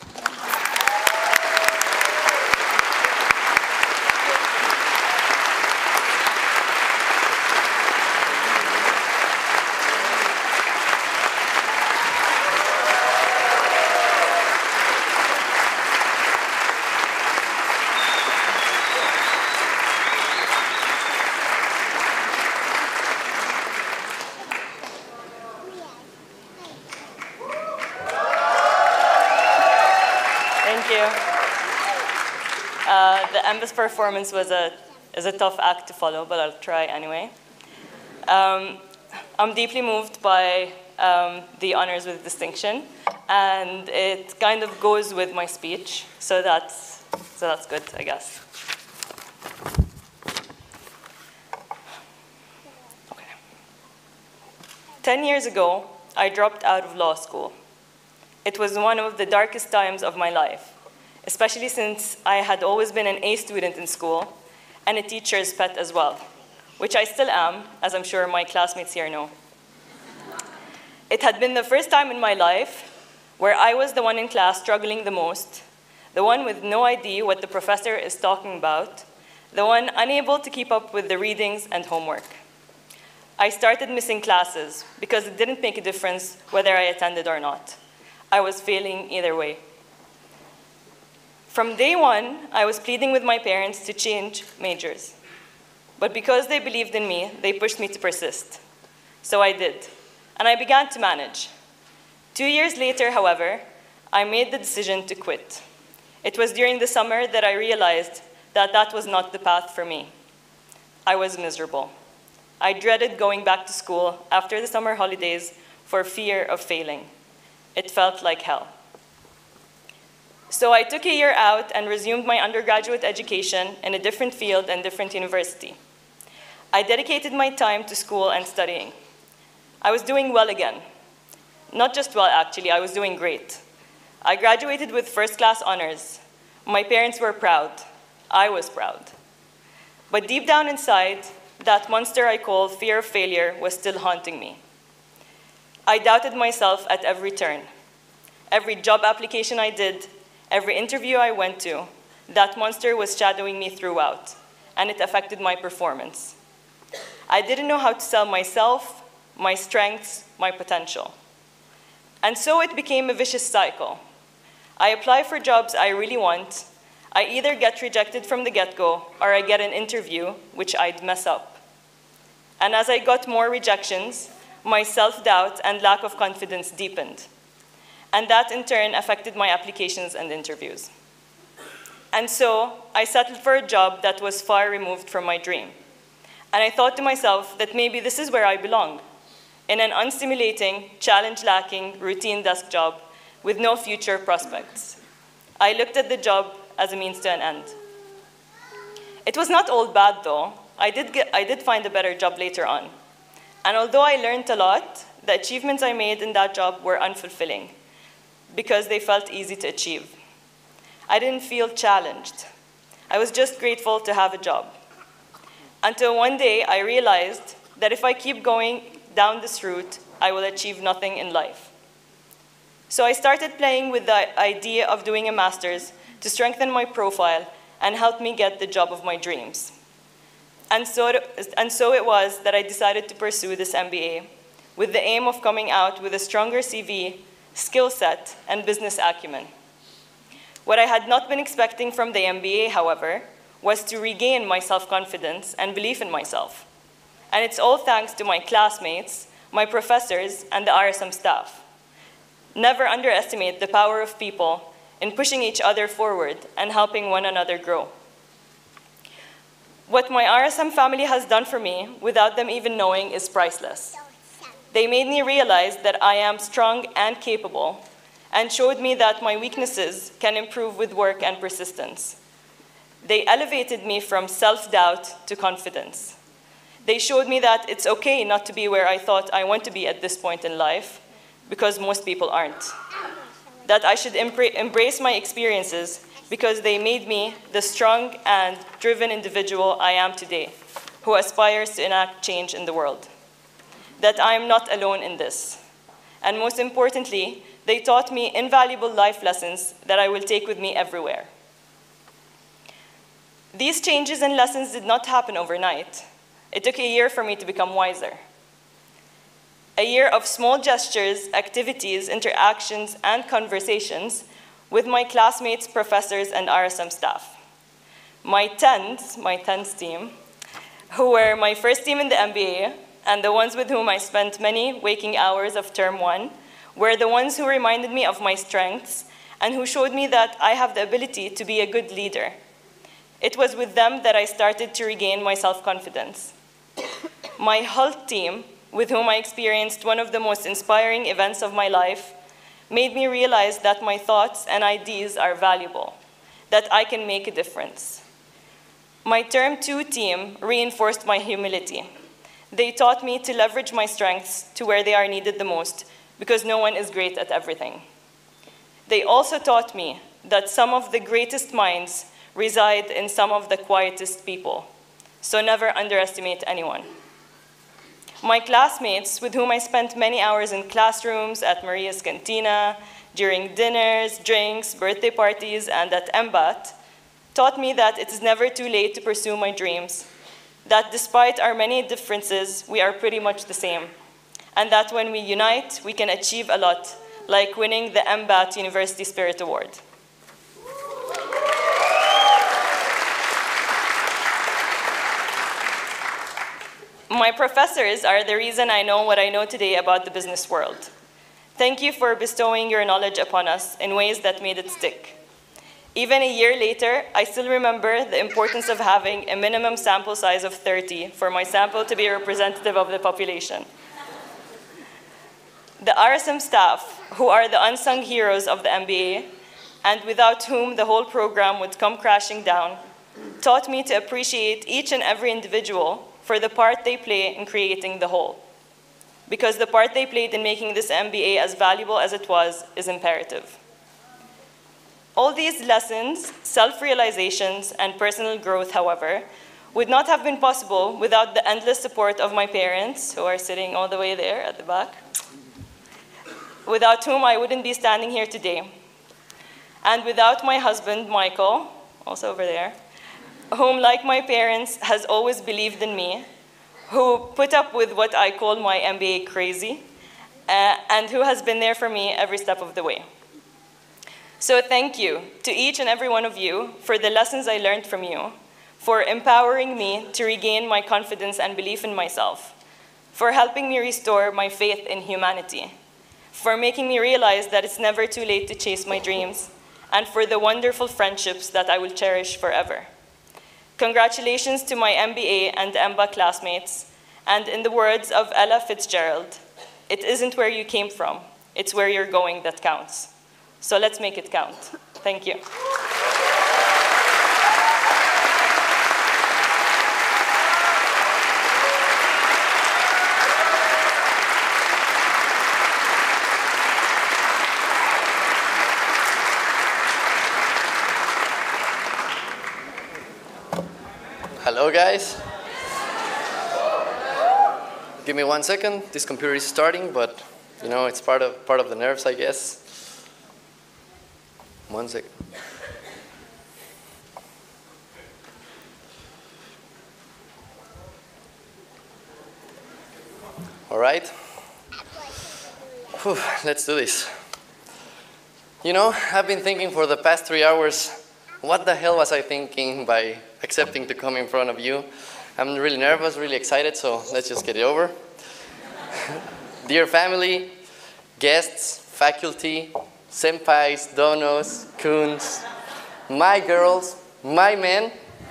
The EMBA's performance is a tough act to follow, but I'll try anyway. I'm deeply moved by the honors with distinction, and it kind of goes with my speech, so that's good, I guess. Okay. 10 years ago, I dropped out of law school. It was one of the darkest times of my life, especially since I had always been an A student in school and a teacher's pet as well, which I still am, as I'm sure my classmates here know. It had been the first time in my life where I was the one in class struggling the most, the one with no idea what the professor is talking about, the one unable to keep up with the readings and homework. I started missing classes because it didn't make a difference whether I attended or not. I was failing either way. From day one, I was pleading with my parents to change majors. But because they believed in me, they pushed me to persist. So I did, and I began to manage. 2 years later, however, I made the decision to quit. It was during the summer that I realized that that was not the path for me. I was miserable. I dreaded going back to school after the summer holidays for fear of failing. It felt like hell. So I took a year out and resumed my undergraduate education in a different field and different university. I dedicated my time to school and studying. I was doing well again. Not just well, actually, I was doing great. I graduated with first-class honors. My parents were proud. I was proud. But deep down inside, that monster I call fear of failure was still haunting me. I doubted myself at every turn. Every job application I did, every interview I went to, that monster was shadowing me throughout, and it affected my performance. I didn't know how to sell myself, my strengths, my potential. And so it became a vicious cycle. I apply for jobs I really want. I either get rejected from the get-go, or I get an interview, which I'd mess up. And as I got more rejections, my self-doubt and lack of confidence deepened. And that, in turn, affected my applications and interviews. And so I settled for a job that was far removed from my dream. And I thought to myself that maybe this is where I belong, in an unstimulating, challenge-lacking, routine desk job with no future prospects. I looked at the job as a means to an end. It was not all bad, though. I did find a better job later on. And although I learned a lot, the achievements I made in that job were unfulfilling, because they felt easy to achieve. I didn't feel challenged. I was just grateful to have a job. Until one day I realized that if I keep going down this route, I will achieve nothing in life. So I started playing with the idea of doing a master's to strengthen my profile and help me get the job of my dreams. And so it was that I decided to pursue this MBA with the aim of coming out with a stronger CV, skill set, and business acumen. What I had not been expecting from the MBA, however, was to regain my self-confidence and belief in myself. And it's all thanks to my classmates, my professors, and the RSM staff. Never underestimate the power of people in pushing each other forward and helping one another grow. What my RSM family has done for me, without them even knowing, is priceless. They made me realize that I am strong and capable, and showed me that my weaknesses can improve with work and persistence. They elevated me from self-doubt to confidence. They showed me that it's okay not to be where I thought I want to be at this point in life, because most people aren't. That I should embrace my experiences because they made me the strong and driven individual I am today, who aspires to enact change in the world. That I am not alone in this. And most importantly, they taught me invaluable life lessons that I will take with me everywhere. These changes and lessons did not happen overnight. It took a year for me to become wiser. A year of small gestures, activities, interactions, and conversations with my classmates, professors, and RSM staff. My 10s team, who were my first team in the MBA, and the ones with whom I spent many waking hours of term 1, were the ones who reminded me of my strengths and who showed me that I have the ability to be a good leader. It was with them that I started to regain my self-confidence. My health team, with whom I experienced one of the most inspiring events of my life, made me realize that my thoughts and ideas are valuable, that I can make a difference. My Term 2 team reinforced my humility. They taught me to leverage my strengths to where they are needed the most, because no one is great at everything. They also taught me that some of the greatest minds reside in some of the quietest people, so never underestimate anyone. My classmates, with whom I spent many hours in classrooms, at Maria's Cantina, during dinners, drinks, birthday parties, and at MBAT, taught me that it is never too late to pursue my dreams, that despite our many differences, we are pretty much the same, and that when we unite, we can achieve a lot, like winning the MBAT University Spirit Award. My professors are the reason I know what I know today about the business world. Thank you for bestowing your knowledge upon us in ways that made it stick. Even a year later, I still remember the importance of having a minimum sample size of 30 for my sample to be representative of the population. The RSM staff, who are the unsung heroes of the MBA, and without whom the whole program would come crashing down, taught me to appreciate each and every individual for the part they play in creating the whole. Because the part they played in making this MBA as valuable as it was is imperative. All these lessons, self-realizations, and personal growth, however, would not have been possible without the endless support of my parents, who are sitting all the way there at the back, without whom I wouldn't be standing here today. And without my husband, Michael, also over there, whom, like my parents, has always believed in me, who put up with what I call my MBA crazy, and who has been there for me every step of the way. So thank you to each and every one of you for the lessons I learned from you, for empowering me to regain my confidence and belief in myself, for helping me restore my faith in humanity, for making me realize that it's never too late to chase my dreams, and for the wonderful friendships that I will cherish forever. Congratulations to my MBA and EMBA classmates, and in the words of Ella Fitzgerald, it isn't where you came from, it's where you're going that counts. So let's make it count. Thank you. Hello, guys. Give me 1 second. This computer is starting, but you know it's part of the nerves, I guess. 1 second. All right. Whew, let's do this. You know, I've been thinking for the past 3 hours, what the hell was I thinking by accepting to come in front of you? I'm really nervous, really excited, so let's just get it over. Dear family, guests, faculty, senpais, donos, coons, my girls, my men.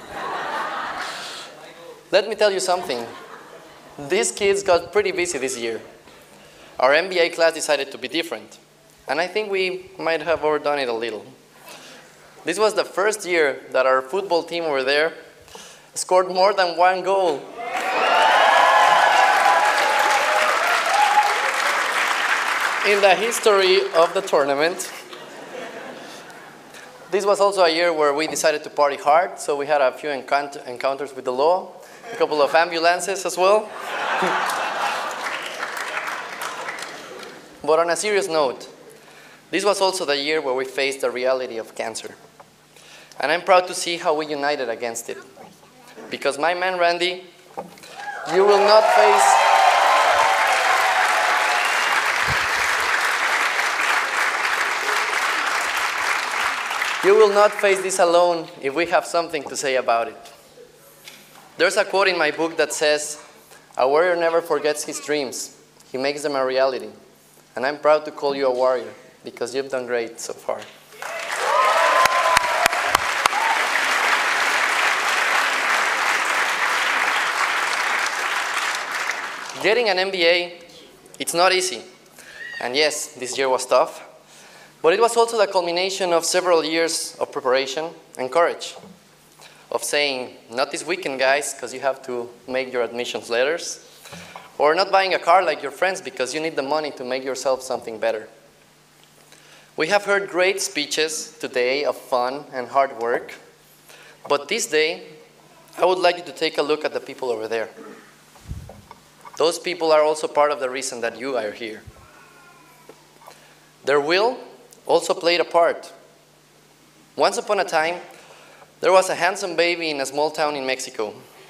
Let me tell you something. These kids got pretty busy this year. Our MBA class decided to be different, and I think we might have overdone it a little. This was the first year that our football team over there scored more than 1 goal. in the history of the tournament. This was also a year where we decided to party hard, so we had a few encounters with the law, a couple of ambulances as well. But on a serious note, this was also the year where we faced the reality of cancer. And I'm proud to see how we united against it. Because my man Randy, you will not face this alone if we have something to say about it. There's a quote in my book that says, "A warrior never forgets his dreams. He makes them a reality." And I'm proud to call you a warrior because you've done great so far. Getting an MBA, it's not easy. And yes, this year was tough. But it was also the culmination of several years of preparation and courage. Of saying, not this weekend, guys, because you have to make your admissions letters. Or not buying a car like your friends because you need the money to make yourself something better. We have heard great speeches today of fun and hard work. But this day, I would like you to take a look at the people over there. Those people are also part of the reason that you are here. Their will also played a part. Once upon a time, there was a handsome baby in a small town in Mexico.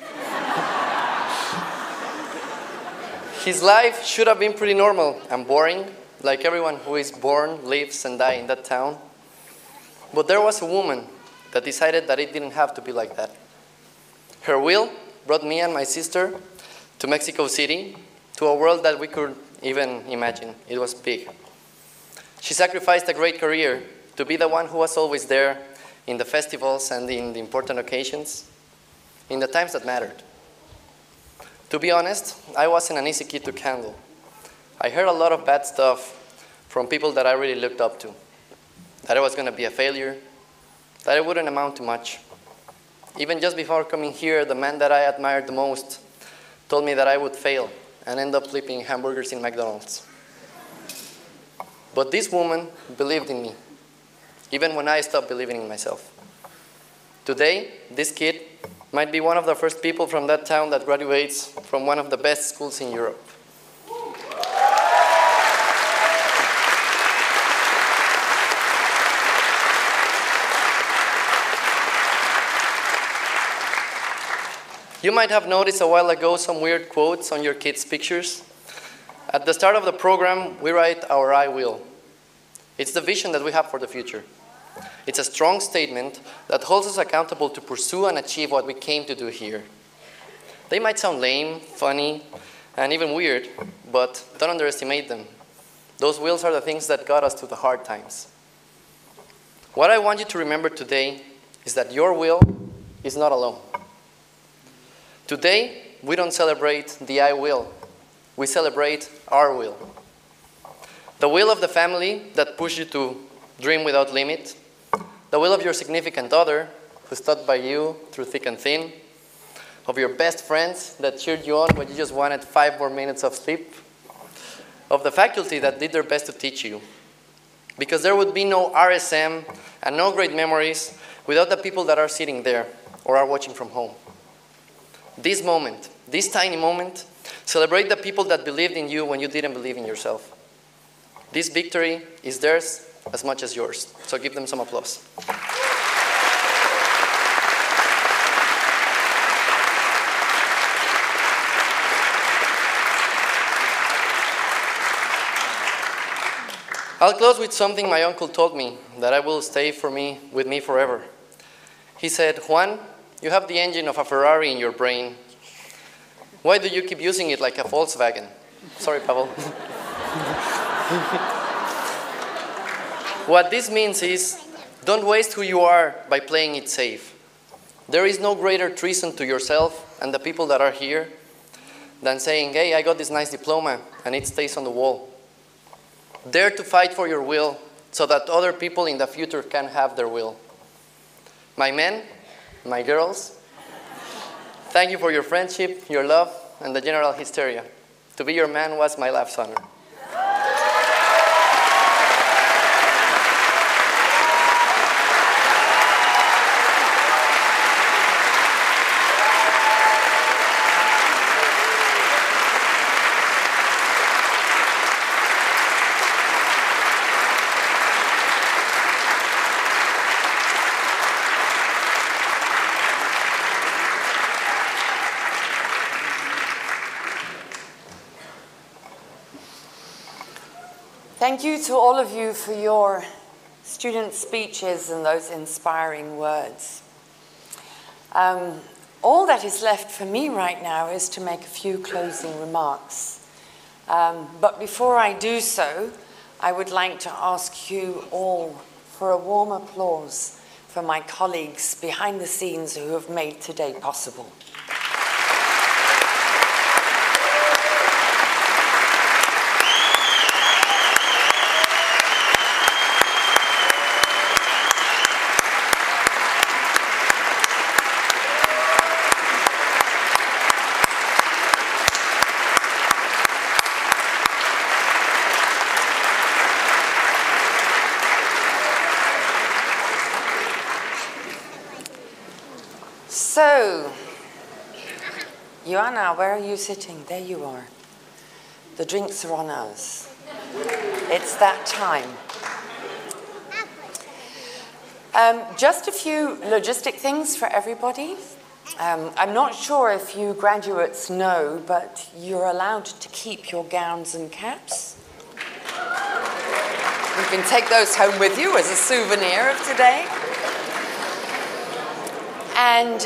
His life should have been pretty normal and boring, like everyone who is born, lives, and dies in that town. But there was a woman that decided that it didn't have to be like that. Her will brought me and my sister to Mexico City, to a world that we could even imagine. It was big. She sacrificed a great career to be the one who was always there in the festivals and in the important occasions, in the times that mattered. To be honest, I wasn't an easy kid to handle. I heard a lot of bad stuff from people that I really looked up to. That I was going to be a failure, that I wouldn't amount to much. Even just before coming here, the man that I admired the most told me that I would fail and end up flipping hamburgers in McDonald's. But this woman believed in me, even when I stopped believing in myself. Today, this kid might be one of the first people from that town that graduates from one of the best schools in Europe. You might have noticed a while ago some weird quotes on your kids' pictures. At the start of the program, we write our I will. It's the vision that we have for the future. It's a strong statement that holds us accountable to pursue and achieve what we came to do here. They might sound lame, funny, and even weird, but don't underestimate them. Those wills are the things that got us through the hard times. What I want you to remember today is that your will is not alone. Today, we don't celebrate the I will. We celebrate our will. The will of the family that pushed you to dream without limit. The will of your significant other who stood by you through thick and thin. Of your best friends that cheered you on when you just wanted 5 more minutes of sleep. Of the faculty that did their best to teach you. Because there would be no RSM and no great memories without the people that are sitting there or are watching from home. This moment, this tiny moment, celebrate the people that believed in you when you didn't believe in yourself. This victory is theirs as much as yours. So give them some applause. I'll close with something my uncle told me that I will stay with me forever. He said, "Juan, you have the engine of a Ferrari in your brain. Why do you keep using it like a Volkswagen?" Sorry, Pavel. What this means is, don't waste who you are by playing it safe. There is no greater treason to yourself and the people that are here than saying, "Hey, I got this nice diploma," and it stays on the wall. Dare to fight for your will so that other people in the future can have their will. My men, my girls, thank you for your friendship, your love, and the general hysteria. To be your man was my life's honor. Thank you to all of you for your student speeches and those inspiring words. All that is left for me right now is to make a few closing remarks. But before I do so, I would like to ask you all for a warm applause for my colleagues behind the scenes who have made today possible. So, Joanna, where are you sitting? There you are. The drinks are on us. It's that time. Just a few logistic things for everybody. I'm not sure if you graduates know, but you're allowed to keep your gowns and caps. You can take those home with you as a souvenir of today. And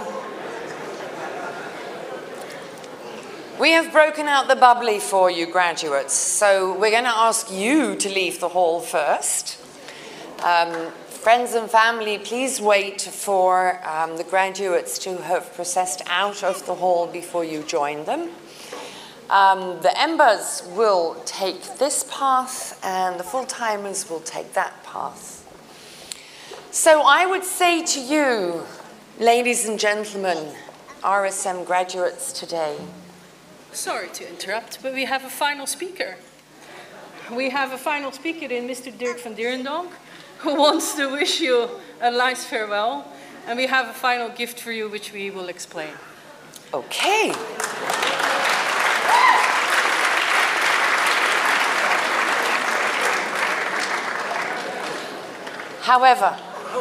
we have broken out the bubbly for you graduates, so we're going to ask you to leave the hall first. Friends and family, please wait for the graduates to have processed out of the hall before you join them. The EMBAs will take this path and the full-timers will take that path. So I would say to you, ladies and gentlemen, RSM graduates today. Sorry to interrupt, but we have a final speaker. We have a final speaker in Mr. Dirk van Dierendonk, who wants to wish you a nice farewell. And we have a final gift for you, which we will explain. Okay. However.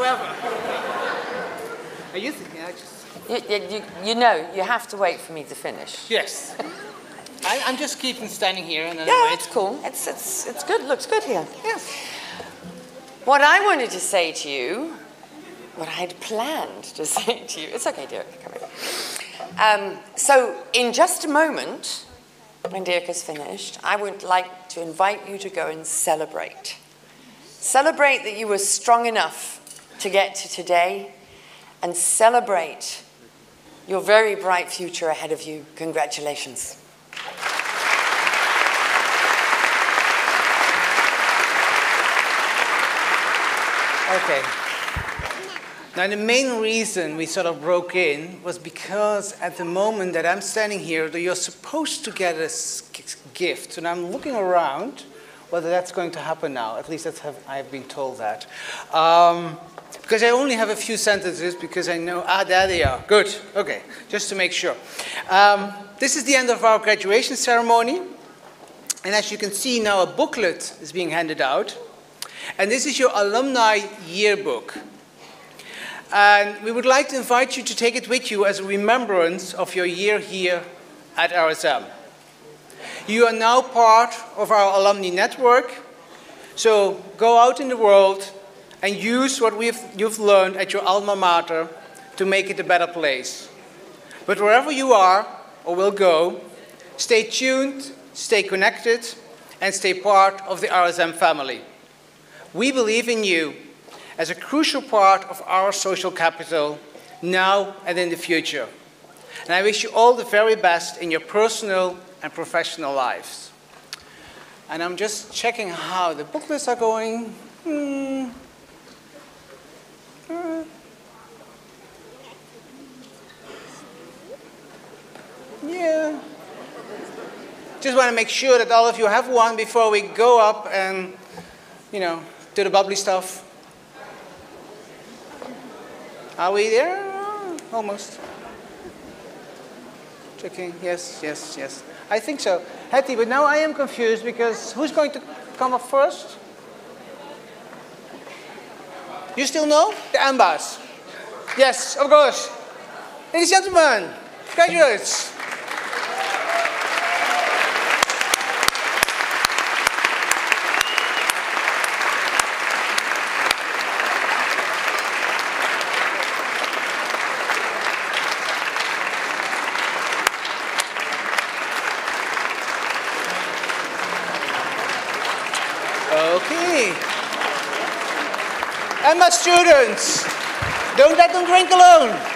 Are you thinking? You know, you have to wait for me to finish. Yes. I'm just keeping standing here and then yeah, wait. It's cool. It's good. Looks good here. Yes. What I wanted to say to you, what I had planned to say to you, it's okay, Dirk, come in. So in just a moment, when Dirk is finished, I would like to invite you to go and celebrate. Celebrate that you were strong enough to get to today, and celebrate your very bright future ahead of you. Congratulations. Okay. Now, the main reason we sort of broke in was because at the moment that I'm standing here, you're supposed to get a gift. And I'm looking around whether that's going to happen now. At least I've been told that. Because I only have a few sentences because I know, there they are. Good, okay, just to make sure. This is the end of our graduation ceremony. And as you can see now, a booklet is being handed out. And this is your alumni yearbook. And we would like to invite you to take it with you as a remembrance of your year here at RSM. You are now part of our alumni network. So go out in the world and use what you've learned at your alma mater to make it a better place. But wherever you are or will go, stay tuned, stay connected, and stay part of the RSM family. We believe in you as a crucial part of our social capital now and in the future. And I wish you all the very best in your personal and professional lives. And I'm just checking how the booklets are going. Yeah. Just want to make sure that all of you have one before we go up and, you know, do the bubbly stuff. Are we there? Almost. Checking. Yes, yes, yes. I think so. Hetty, but now I am confused because who's going to come up first? You still know? The EMBAs. Yes, of course. Ladies and gentlemen, graduates. Okay. And my students, don't let them drink alone.